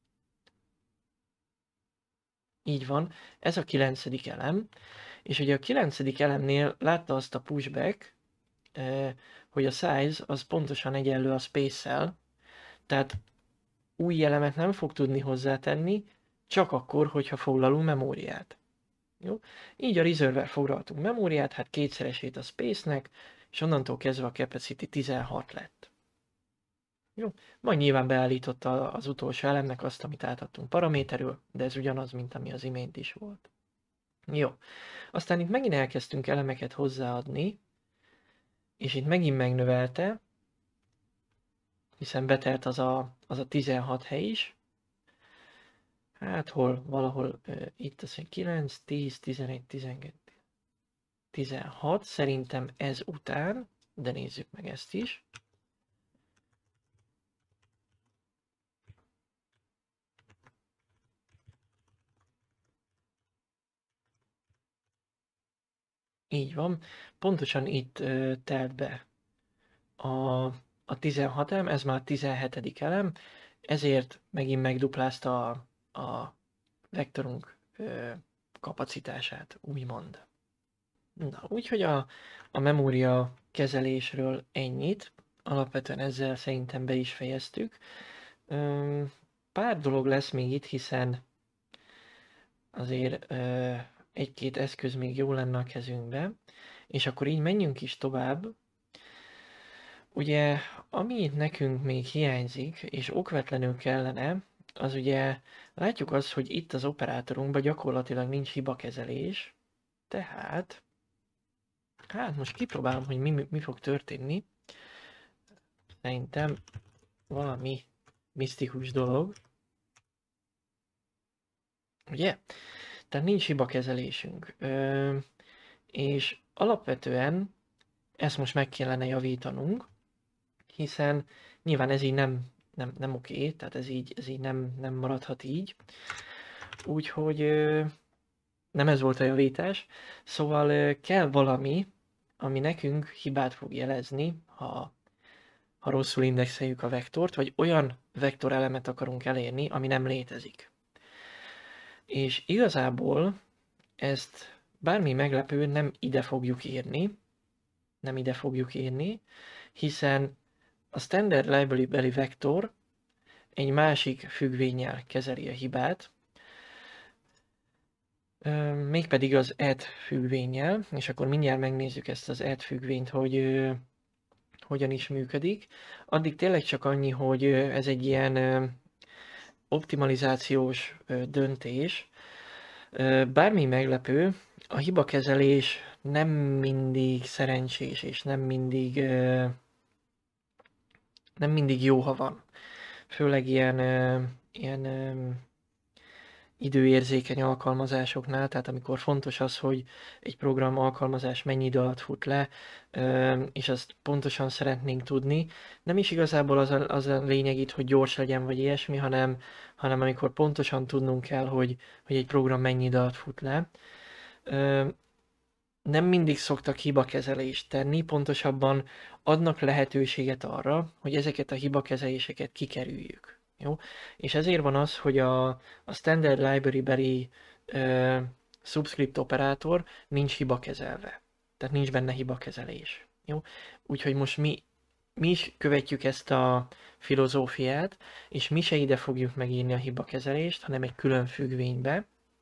Így van, ez a 9. elem. És ugye a 9. elemnél látta azt a pushback, hogy a size az pontosan egyenlő a space-szel. Tehát új elemet nem fog tudni hozzátenni, csak akkor, hogyha foglalunk memóriát. Jó? Így a reserver foglaltunk memóriát, hát kétszeresét a space-nek, és onnantól kezdve a capacity 16 lett. Jó? Majd nyilván beállította az utolsó elemnek azt, amit átadtunk paraméterül, de ez ugyanaz, mint ami az imént is volt. Jó. Aztán itt megint elkezdtünk elemeket hozzáadni, és itt megint megnövelte, hiszen betelt az a 16 hely is. Hát valahol itt azt mondja 9, 10, 11, 12, 16, szerintem ez után, de nézzük meg ezt is. Így van, pontosan itt telt be a 16 elem, ez már 17. elem, ezért megint megduplázta a vektorunk kapacitását, úgymond. Na, úgyhogy a memória kezelésről ennyit, alapvetően ezzel szerintem be is fejeztük. Pár dolog lesz még itt, hiszen azért egy-két eszköz még jó lenne a kezünkbe, és akkor így menjünk is tovább. Ugye, ami nekünk még hiányzik, és okvetlenül kellene, az ugye látjuk azt, hogy itt az operátorunkban gyakorlatilag nincs hibakezelés, tehát hát most kipróbálom, hogy mi fog történni. Szerintem valami misztikus dolog. Ugye? Tehát nincs hibakezelésünk. És alapvetően ezt most meg kellene javítanunk, hiszen nyilván ez így nem oké, tehát ez így nem maradhat így. Úgyhogy nem ez volt a javítás. Szóval kell valami, ami nekünk hibát fog jelezni, ha rosszul indexeljük a vektort, vagy olyan vektorelemet akarunk elérni, ami nem létezik. És igazából ezt bármi meglepő nem ide fogjuk írni, hiszen a standard library-beli vektor egy másik függvénnyel kezeli a hibát, mégpedig az add függvénnyel, és akkor mindjárt megnézzük ezt az add függvényt, hogy hogyan is működik. Addig tényleg csak annyi, hogy ez egy ilyen optimalizációs döntés. Bármi meglepő, a hibakezelés nem mindig szerencsés, és nem mindig jó, ha van. Főleg ilyen időérzékeny alkalmazásoknál, tehát amikor fontos az, hogy egy program alkalmazás mennyi idő alatt fut le, és azt pontosan szeretnénk tudni. Nem is igazából az a lényeg itt, hogy gyors legyen, vagy ilyesmi, hanem amikor pontosan tudnunk kell, hogy egy program mennyi idő alatt fut le. Nem mindig szoktak hibakezelést tenni, pontosabban adnak lehetőséget arra, hogy ezeket a hibakezeléseket kikerüljük. Jó? És ezért van az, hogy a standard library-beli subscript operátor nincs hibakezelve. Tehát nincs benne hibakezelés. Jó? Úgyhogy most mi is követjük ezt a filozófiát, és mi se ide fogjuk megírni a hibakezelést, hanem egy külön függvénybe.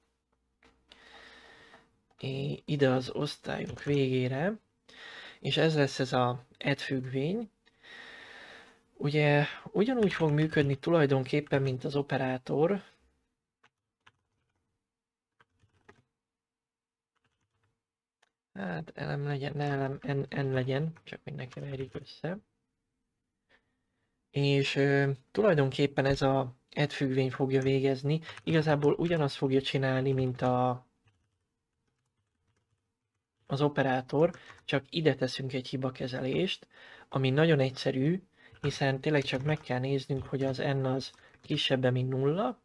Ide az osztályunk végére, és ez lesz ez a add függvény. Ugye ugyanúgy fog működni tulajdonképpen, mint az operátor. Hát elem legyen, ne elem, n legyen, csak hogy ne keverjük össze. És tulajdonképpen ez a add függvény fogja végezni. Igazából ugyanazt fogja csinálni, mint az operátor, csak ide teszünk egy hibakezelést, ami nagyon egyszerű, hiszen tényleg csak meg kell néznünk, hogy az n az kisebb, mint 0,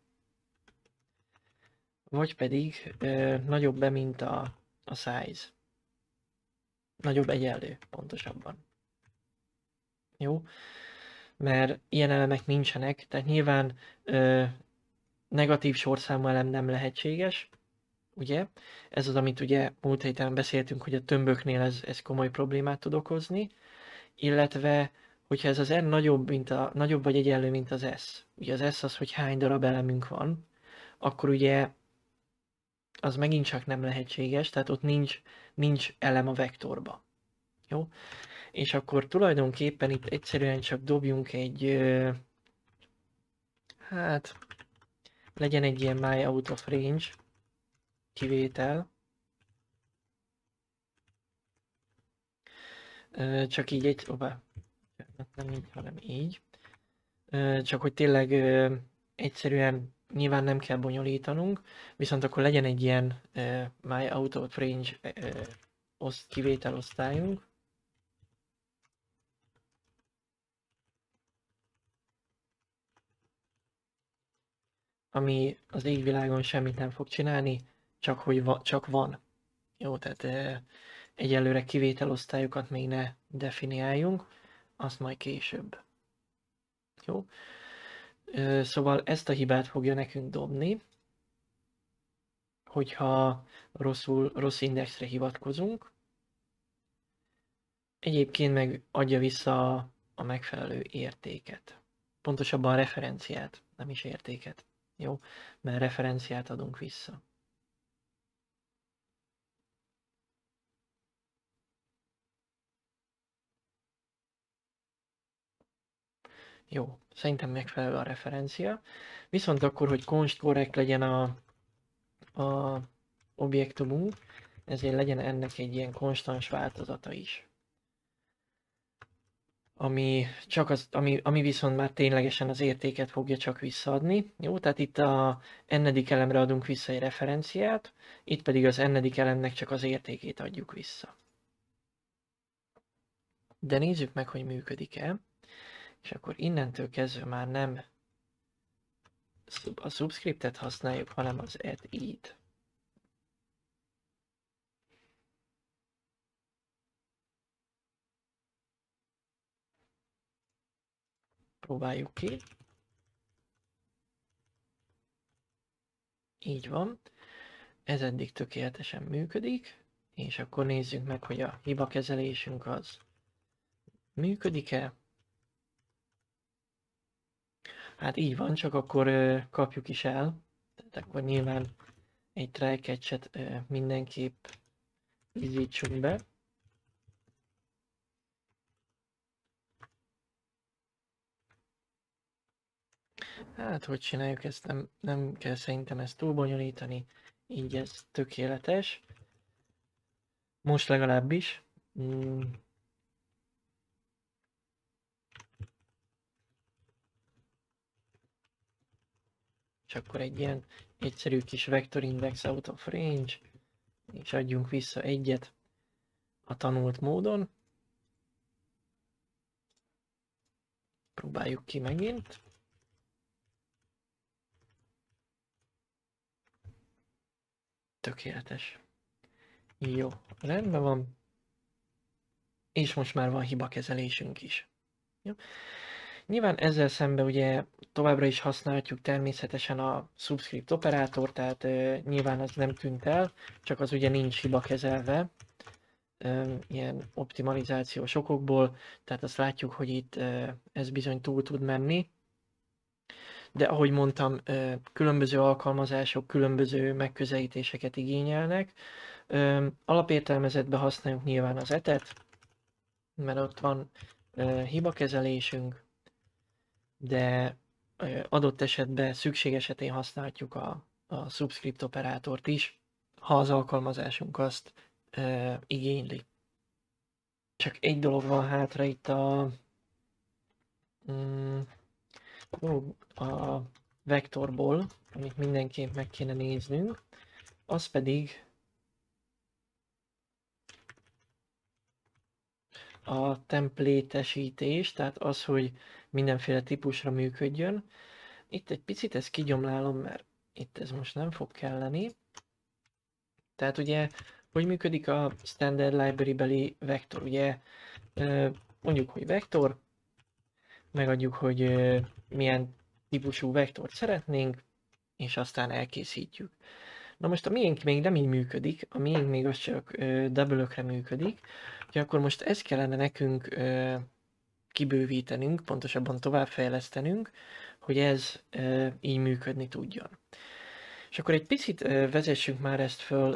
vagy pedig nagyobb, mint a size. Nagyobb egyenlő, pontosabban. Jó? Mert ilyen elemek nincsenek, tehát nyilván negatív sorszámú elem nem lehetséges, ugye? Ez az, amit ugye múlt héten beszéltünk, hogy a tömböknél ez komoly problémát tud okozni, illetve hogyha ez az n nagyobb vagy egyenlő, mint az s, ugye az s az, hogy hány darab elemünk van, akkor ugye az megint csak nem lehetséges, tehát ott nincs elem a vektorba. Jó? És akkor tulajdonképpen itt egyszerűen csak dobjunk egy, hát legyen egy ilyen my out of range kivétel. Csak így nem így, hanem így. Csak hogy tényleg egyszerűen nyilván nem kell bonyolítanunk, viszont akkor legyen egy ilyen my out of range kivételosztályunk. Ami az égvilágon semmit nem fog csinálni, csak van. Jó, tehát egyelőre kivételosztályokat még ne definiáljunk, azt majd később. Jó? Szóval ezt a hibát fogja nekünk dobni, hogyha rossz indexre hivatkozunk. Egyébként meg adja vissza a megfelelő értéket. Pontosabban a referenciát, nem is értéket. Jó? Mert referenciát adunk vissza. Jó, szerintem megfelelő a referencia. Viszont akkor, hogy const korrekt legyen a objektumunk, ezért legyen ennek egy ilyen konstans változata is. Ami viszont már ténylegesen az értéket fogja csak visszaadni. Jó, tehát itt a n-edik elemre adunk vissza egy referenciát, itt pedig az n-edik elemnek csak az értékét adjuk vissza. de nézzük meg, hogy működik-e, és akkor innentől kezdve már nem a subscriptet használjuk, hanem az add-it. Próbáljuk ki. Így van. Ez eddig tökéletesen működik, és akkor nézzük meg, hogy a hibakezelésünk az működik-e. Hát így van, csak akkor kapjuk is el. Tehát akkor nyilván egy try catch-et mindenképp izítsunk be. Hát, hogy csináljuk ezt, nem kell szerintem ezt túl bonyolítani. Így ez tökéletes. Most legalábbis. És akkor egy ilyen egyszerű kis vector index out of range, és adjunk vissza egyet a tanult módon. Próbáljuk ki megint. Tökéletes. Jó, rendben van. És most már van hibakezelésünk is. Jó. Nyilván ezzel szemben ugye továbbra is használhatjuk természetesen a subscript operátor, tehát nyilván az nem tűnt el, csak az ugye nincs hibakezelve ilyen optimalizációs okokból, tehát azt látjuk, hogy itt ez bizony túl tud menni. De ahogy mondtam, különböző alkalmazások különböző megközelítéseket igényelnek. Alapértelmezetben használjuk nyilván az etet, mert ott van hibakezelésünk, de adott esetben szükség esetén használhatjuk a subscript operátort is, ha az alkalmazásunk azt igényli. Csak egy dolog van hátra itt a vektorból, amit mindenképp meg kéne néznünk, az pedig a templétesítés, tehát az, hogy mindenféle típusra működjön. Itt egy picit ezt kigyomlálom, mert itt ez most nem fog kelleni. Tehát ugye, hogy működik a standard library-beli vektor? Ugye mondjuk, hogy vektor, megadjuk, hogy milyen típusú vektort szeretnénk, és aztán elkészítjük. Na most a miénk még nem így működik, a miénk még az csak double-ökre működik, úgyhogy akkor most ezt kellene nekünk kibővítenünk, pontosabban továbbfejlesztenünk, hogy ez így működni tudjon. És akkor egy picit vezessük már ezt föl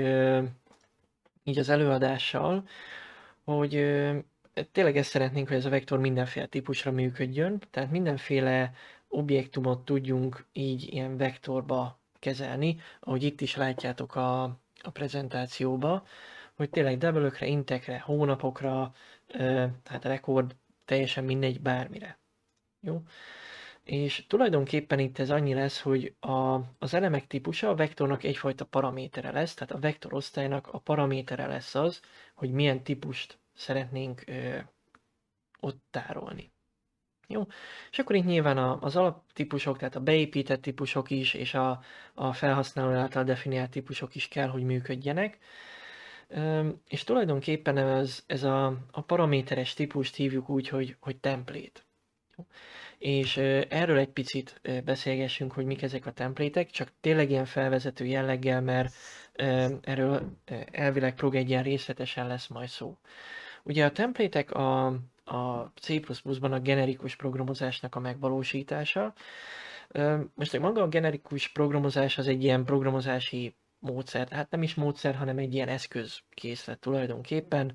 így az előadással, hogy tényleg ezt szeretnénk, hogy ez a vektor mindenféle típusra működjön, tehát mindenféle objektumot tudjunk így ilyen vektorba kezelni, ahogy itt is látjátok a prezentációba, hogy tényleg double-ökre, intekre, hónapokra, tehát rekord, teljesen mindegy, bármire. Jó? És tulajdonképpen itt ez annyi lesz, hogy az elemek típusa a vektornak egyfajta paramétere lesz, tehát a vektor osztálynak a paramétere lesz az, hogy milyen típust szeretnénk ott tárolni. Jó? És akkor itt nyilván az alaptípusok, tehát a beépített típusok is, és a felhasználó által definiált típusok is kell, hogy működjenek. És tulajdonképpen ez a paraméteres típust hívjuk úgy, hogy template. És erről egy picit beszélgessünk, hogy mik ezek a templétek, csak tényleg ilyen felvezető jelleggel, mert erről elvileg prog egy ilyen részletesen lesz majd szó. Ugye a templétek a C++-ban a generikus programozásnak a megvalósítása. Most maga a generikus programozás az egy ilyen programozási módszer, hát nem is módszer, hanem egy ilyen eszközkészlet tulajdonképpen.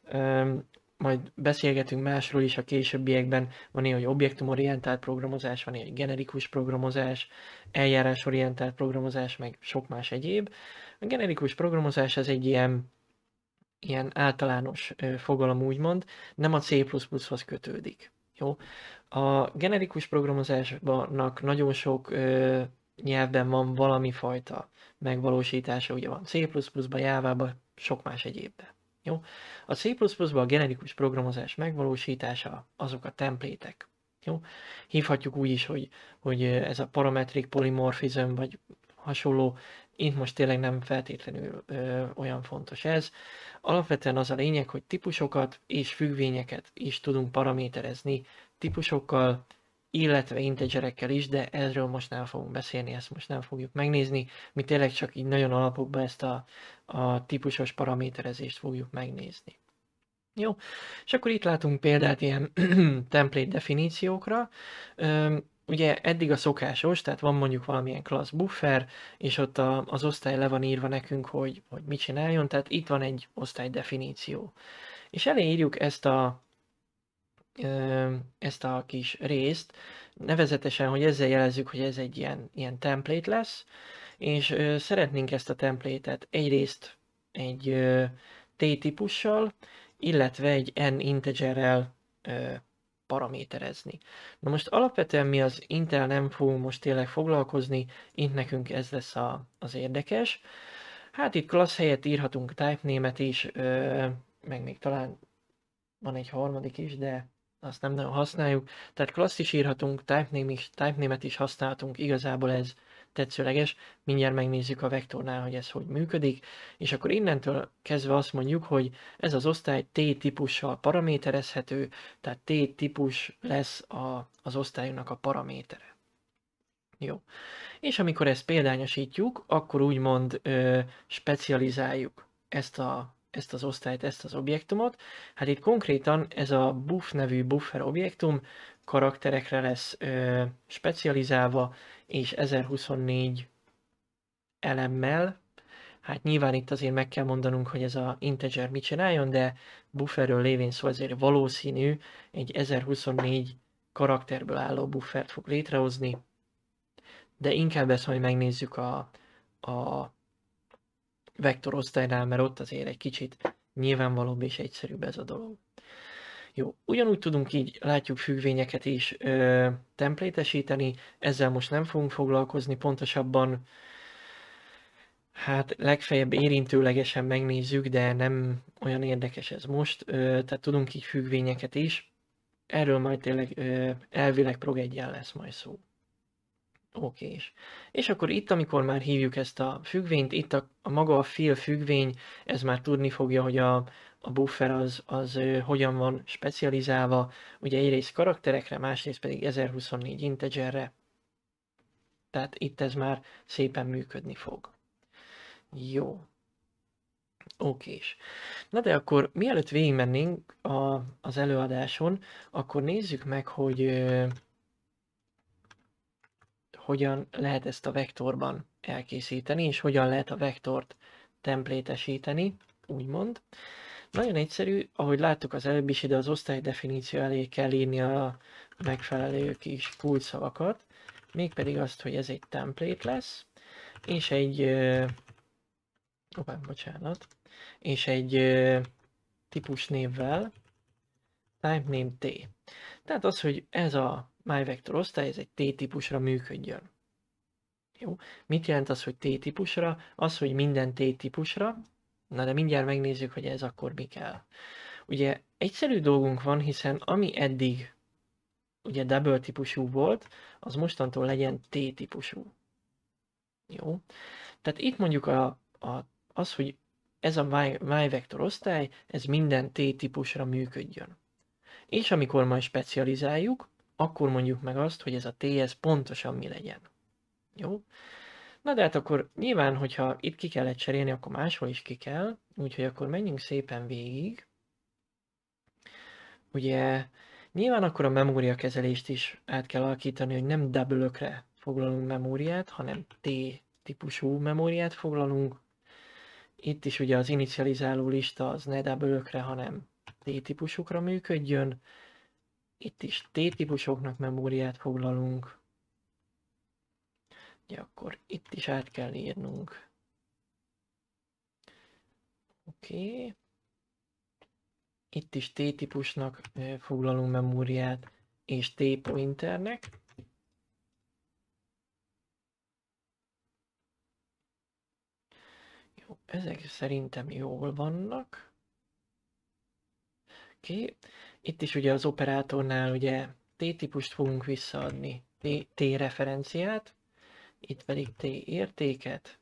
Majd beszélgetünk másról is a későbbiekben, van ilyen, hogy objektumorientált programozás, van ilyen, hogy generikus programozás, eljárásorientált programozás, meg sok más egyéb. A generikus programozás az egy ilyen általános fogalom úgymond, nem a C++-hoz kötődik. Jó? A generikus programozásnak nagyon sok nyelvben van valami fajta megvalósítása, ugye van C++-ban, Java-ban, sok más egyébben. Jó? A C++-ban a generikus programozás megvalósítása, azok a templétek. Jó? Hívhatjuk úgy is, hogy ez a parametric polymorphism, vagy hasonló, itt most tényleg nem feltétlenül olyan fontos ez. Alapvetően az a lényeg, hogy típusokat és függvényeket is tudunk paraméterezni típusokkal, illetve integerekkel is, de erről most nem fogunk beszélni, ezt most nem fogjuk megnézni. Mi tényleg csak így nagyon alapokban ezt a típusos paraméterezést fogjuk megnézni. Jó, és akkor itt látunk példát ilyen template definíciókra. Ugye eddig a szokásos, tehát van mondjuk valamilyen class buffer, és ott az osztály le van írva nekünk, hogy mit csináljon, tehát itt van egy osztály definíció. És elé írjuk ezt a kis részt, nevezetesen, hogy ezzel jelezzük, hogy ez egy ilyen template lesz, és szeretnénk ezt a template-et egyrészt egy t-típussal, illetve egy n integerrel paraméterezni. Na most alapvetően mi az Intel nem fogunk most tényleg foglalkozni, itt nekünk ez lesz az érdekes. Hát itt class helyett írhatunk type name-et is, meg még talán van egy harmadik is, de azt nem nagyon használjuk. Tehát class is írhatunk, type name-et is használhatunk, igazából ez tetszőleges. Mindjárt megnézzük a vektornál, hogy ez hogy működik, és akkor innentől kezdve azt mondjuk, hogy ez az osztály t-típussal paraméterezhető, tehát t-típus lesz az osztályunknak a paramétere. Jó. És amikor ezt példányosítjuk, akkor úgymond specializáljuk ezt az osztályt, ezt az objektumot. Hát itt konkrétan ez a buff nevű buffer objektum karakterekre lesz specializálva, és 1024 elemmel. Hát nyilván itt azért meg kell mondanunk, hogy ez a integer mit csináljon, de bufferről lévén szó azért valószínű egy 1024 karakterből álló buffert fog létrehozni, de inkább ezt majd megnézzük a vektorosztálynál, mert ott azért egy kicsit nyilvánvalóbb és egyszerűbb ez a dolog. Jó, ugyanúgy tudunk így, látjuk függvényeket is templétesíteni, ezzel most nem fogunk foglalkozni, pontosabban hát legfeljebb érintőlegesen megnézzük, de nem olyan érdekes ez most, tehát tudunk így függvényeket is, erről majd tényleg elvileg prog 1-jel lesz majd szó. Okés. És akkor itt, amikor már hívjuk ezt a függvényt, itt a maga a fill függvény, ez már tudni fogja, hogy a buffer az hogyan van specializálva, ugye egyrészt karakterekre, másrészt pedig 1024 integerre. Tehát itt ez már szépen működni fog. Jó. Okés. Na de akkor mielőtt végigmennénk az előadáson, akkor nézzük meg, hogy hogyan lehet ezt a vektorban elkészíteni, és hogyan lehet a vektort templétesíteni, úgymond. Nagyon egyszerű, ahogy láttuk az előbb is, ide az osztály definíció elé kell írni a megfelelő kis kulcsszavakat, mégpedig azt, hogy ez egy template lesz, és és egy típusnévvel, type name t. Tehát az, hogy ez a myvector osztály, ez egy t-típusra működjön. Jó. Mit jelent az, hogy t-típusra? Az, hogy minden t-típusra. Na de mindjárt megnézzük, hogy ez akkor mi kell. Ugye egyszerű dolgunk van, hiszen ami eddig ugye double típusú volt, az mostantól legyen t-típusú. Jó. Tehát itt mondjuk az, hogy ez a myvector osztály, ez minden t-típusra működjön. És amikor majd specializáljuk, akkor mondjuk meg azt, hogy ez a t, ez pontosan mi legyen. Jó? Na de hát akkor nyilván, hogyha itt ki kellett cserélni, akkor máshol is ki kell, úgyhogy akkor menjünk szépen végig. Ugye nyilván akkor a memóriakezelést is át kell alakítani, hogy nem double-ökre foglalunk memóriát, hanem T-típusú memóriát foglalunk. Itt is ugye az inicializáló lista az ne double-ökre, hanem T-típusúkra működjön. Itt is T-típusoknak memóriát foglalunk. Ugye akkor itt is át kell írnunk. Oké. Itt is T-típusnak foglalunk memóriát, és T-pointernek. Jó, ezek szerintem jól vannak. Oké. Itt is ugye az operátornál ugye T-típust fogunk visszaadni, T-referenciát, itt pedig T-értéket.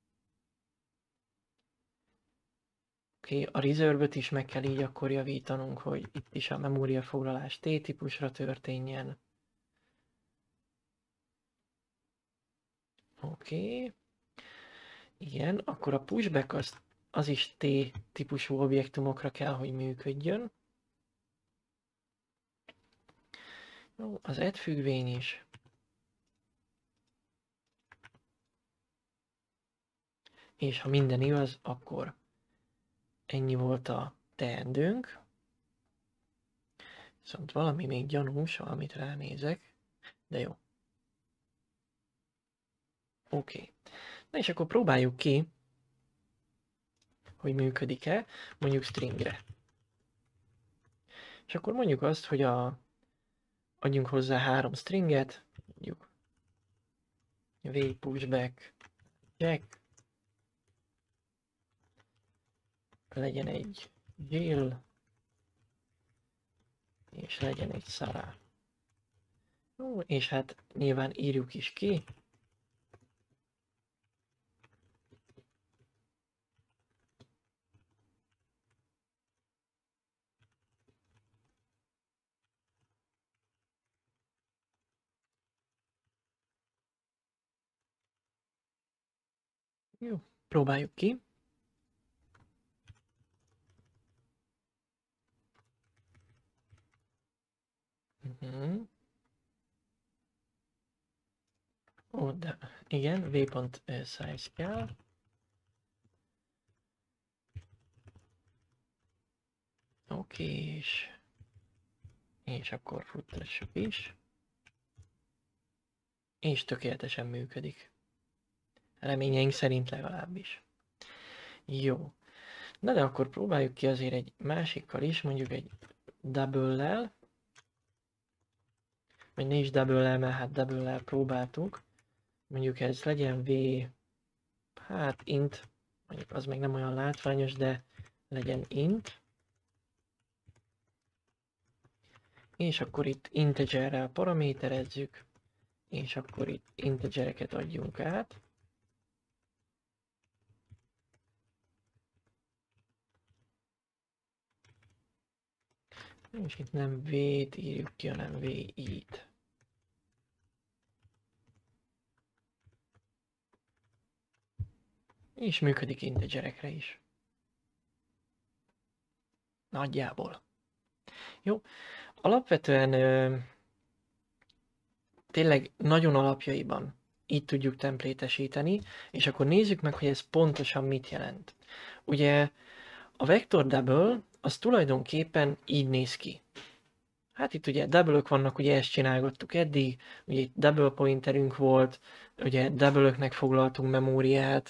Oké, a reserve-öt is meg kell így akkor javítanunk, hogy itt is a memóriafoglalás T-típusra történjen. Oké. Igen, akkor a pushback az is T-típusú objektumokra kell, hogy működjön. Jó, az add függvény is. És ha minden igaz, akkor ennyi volt a teendőnk. Viszont valami még gyanús, valamit ránézek, de jó. Oké. Na és akkor próbáljuk ki, hogy működik-e, mondjuk stringre. És akkor mondjuk azt, hogy adjunk hozzá 3 stringet, mondjuk v pushback jack, legyen egy Jill, és legyen egy Sarah. Jó, és hát nyilván írjuk is ki. Jó, próbáljuk ki. Ó, de igen, v.size kell. Oké, és akkor futtassuk is. És tökéletesen működik. Reményeink szerint legalábbis. Jó. Na de akkor próbáljuk ki azért egy másikkal is, mondjuk egy double-lel. Vagy ne is double-lel, mert hát double-lel próbáltuk. Mondjuk ez legyen v, hát int, mondjuk az meg nem olyan látványos, de legyen int. És akkor itt integerrel paraméterezzük, és akkor itt integereket adjunk át. És itt nem v-t írjuk ki, hanem vi-t. És működik integerekre is. Nagyjából. Jó, alapvetően tényleg nagyon alapjaiban így tudjuk templétesíteni, és akkor nézzük meg, hogy ez pontosan mit jelent. Ugye a vector double az tulajdonképpen így néz ki. Hát itt ugye double-ök vannak, ugye ezt csinálgattuk eddig, ugye itt double pointerünk volt, ugye double-öknek foglaltunk memóriát,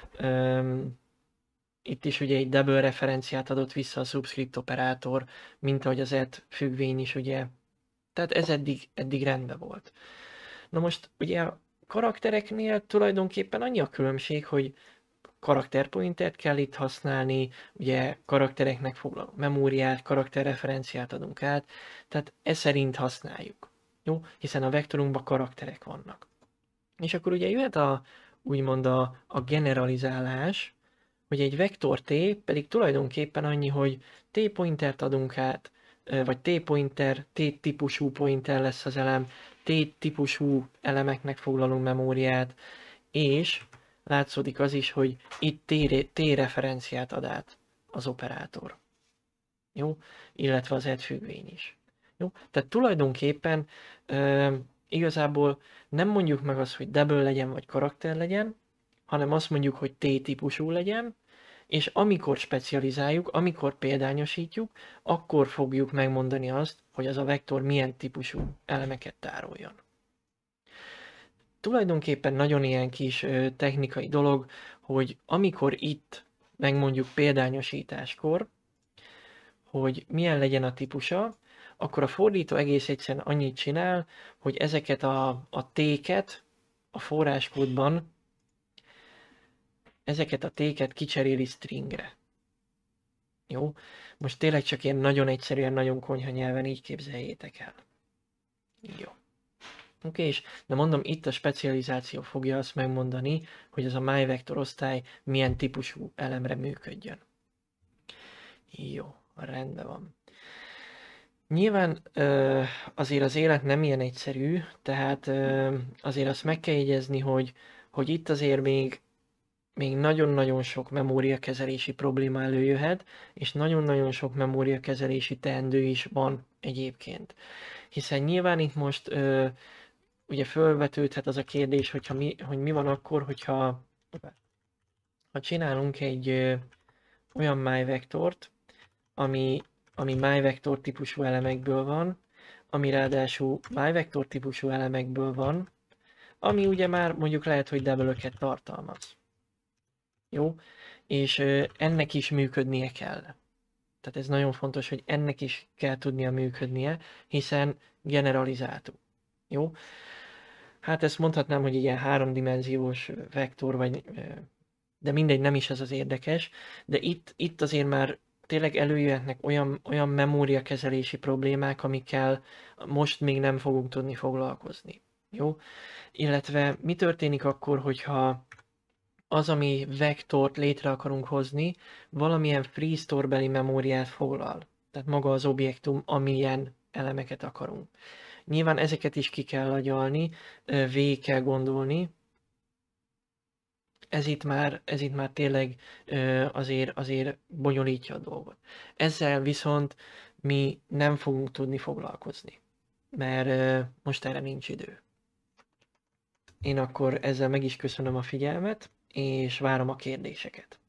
itt is ugye egy double referenciát adott vissza a subscript operátor, mint ahogy az add függvény is, ugye. Tehát ez eddig rendben volt. Na most ugye a karaktereknél tulajdonképpen annyi a különbség, hogy karakterpointert kell itt használni, ugye karaktereknek foglalunk memóriát, karakterreferenciát adunk át, tehát ez szerint használjuk. Jó? Hiszen a vektorunkban karakterek vannak. És akkor ugye jöhet úgymond a generalizálás, hogy egy vektor t pedig tulajdonképpen annyi, hogy t-pointert adunk át, vagy t-pointer, t-típusú pointer lesz az elem, t-típusú elemeknek foglalunk memóriát, és látszódik az is, hogy itt t-referenciát ad át az operátor. Jó? Illetve az add függvény is. Jó? Tehát tulajdonképpen igazából nem mondjuk meg azt, hogy double legyen, vagy karakter legyen, hanem azt mondjuk, hogy T-típusú legyen, és amikor specializáljuk, amikor példányosítjuk, akkor fogjuk megmondani azt, hogy az a vektor milyen típusú elemeket tároljon. Tulajdonképpen nagyon ilyen kis technikai dolog, hogy amikor itt megmondjuk példányosításkor, hogy milyen legyen a típusa, akkor a fordító egész egyszerűen annyit csinál, hogy ezeket a t-ket a forráskódban, ezeket a t-ket kicseréli stringre. Jó? Most tényleg csak ilyen nagyon egyszerűen, nagyon konyha nyelven így képzeljétek el. Jó. Oké, és de mondom, itt a specializáció fogja azt megmondani, hogy ez a MyVector osztály milyen típusú elemre működjön. Jó, rendben van. Nyilván azért az élet nem ilyen egyszerű, tehát azért azt meg kell jegyezni, hogy itt azért még nagyon-nagyon sok memóriakezelési probléma előjöhet, és nagyon-nagyon sok memóriakezelési teendő is van egyébként. Hiszen nyilván itt most ugye fölvetődhet az a kérdés, hogy mi van akkor, ha csinálunk egy olyan MyVectort, ami MyVector típusú elemekből van, ami ráadásul MyVector típusú elemekből van, ami ugye már mondjuk lehet, hogy double-öket tartalmaz. Jó? És ennek is működnie kell. Tehát ez nagyon fontos, hogy ennek is kell tudnia működnie, hiszen generalizáltuk. Jó? Hát ezt mondhatnám, hogy ilyen háromdimenziós vektor, de mindegy, nem is ez az érdekes, de itt azért már tényleg előjöhetnek olyan memóriakezelési problémák, amikkel most még nem fogunk tudni foglalkozni. Jó? Illetve mi történik akkor, hogyha az, ami vektort létre akarunk hozni, valamilyen FreeStore-beli memóriát foglal. Tehát maga az objektum, amilyen elemeket akarunk. Nyilván ezeket is ki kell agyalni, végig kell gondolni. Ez itt már tényleg azért bonyolítja a dolgot. Ezzel viszont mi nem fogunk tudni foglalkozni, mert most erre nincs idő. Én akkor ezzel meg is köszönöm a figyelmet, és várom a kérdéseket.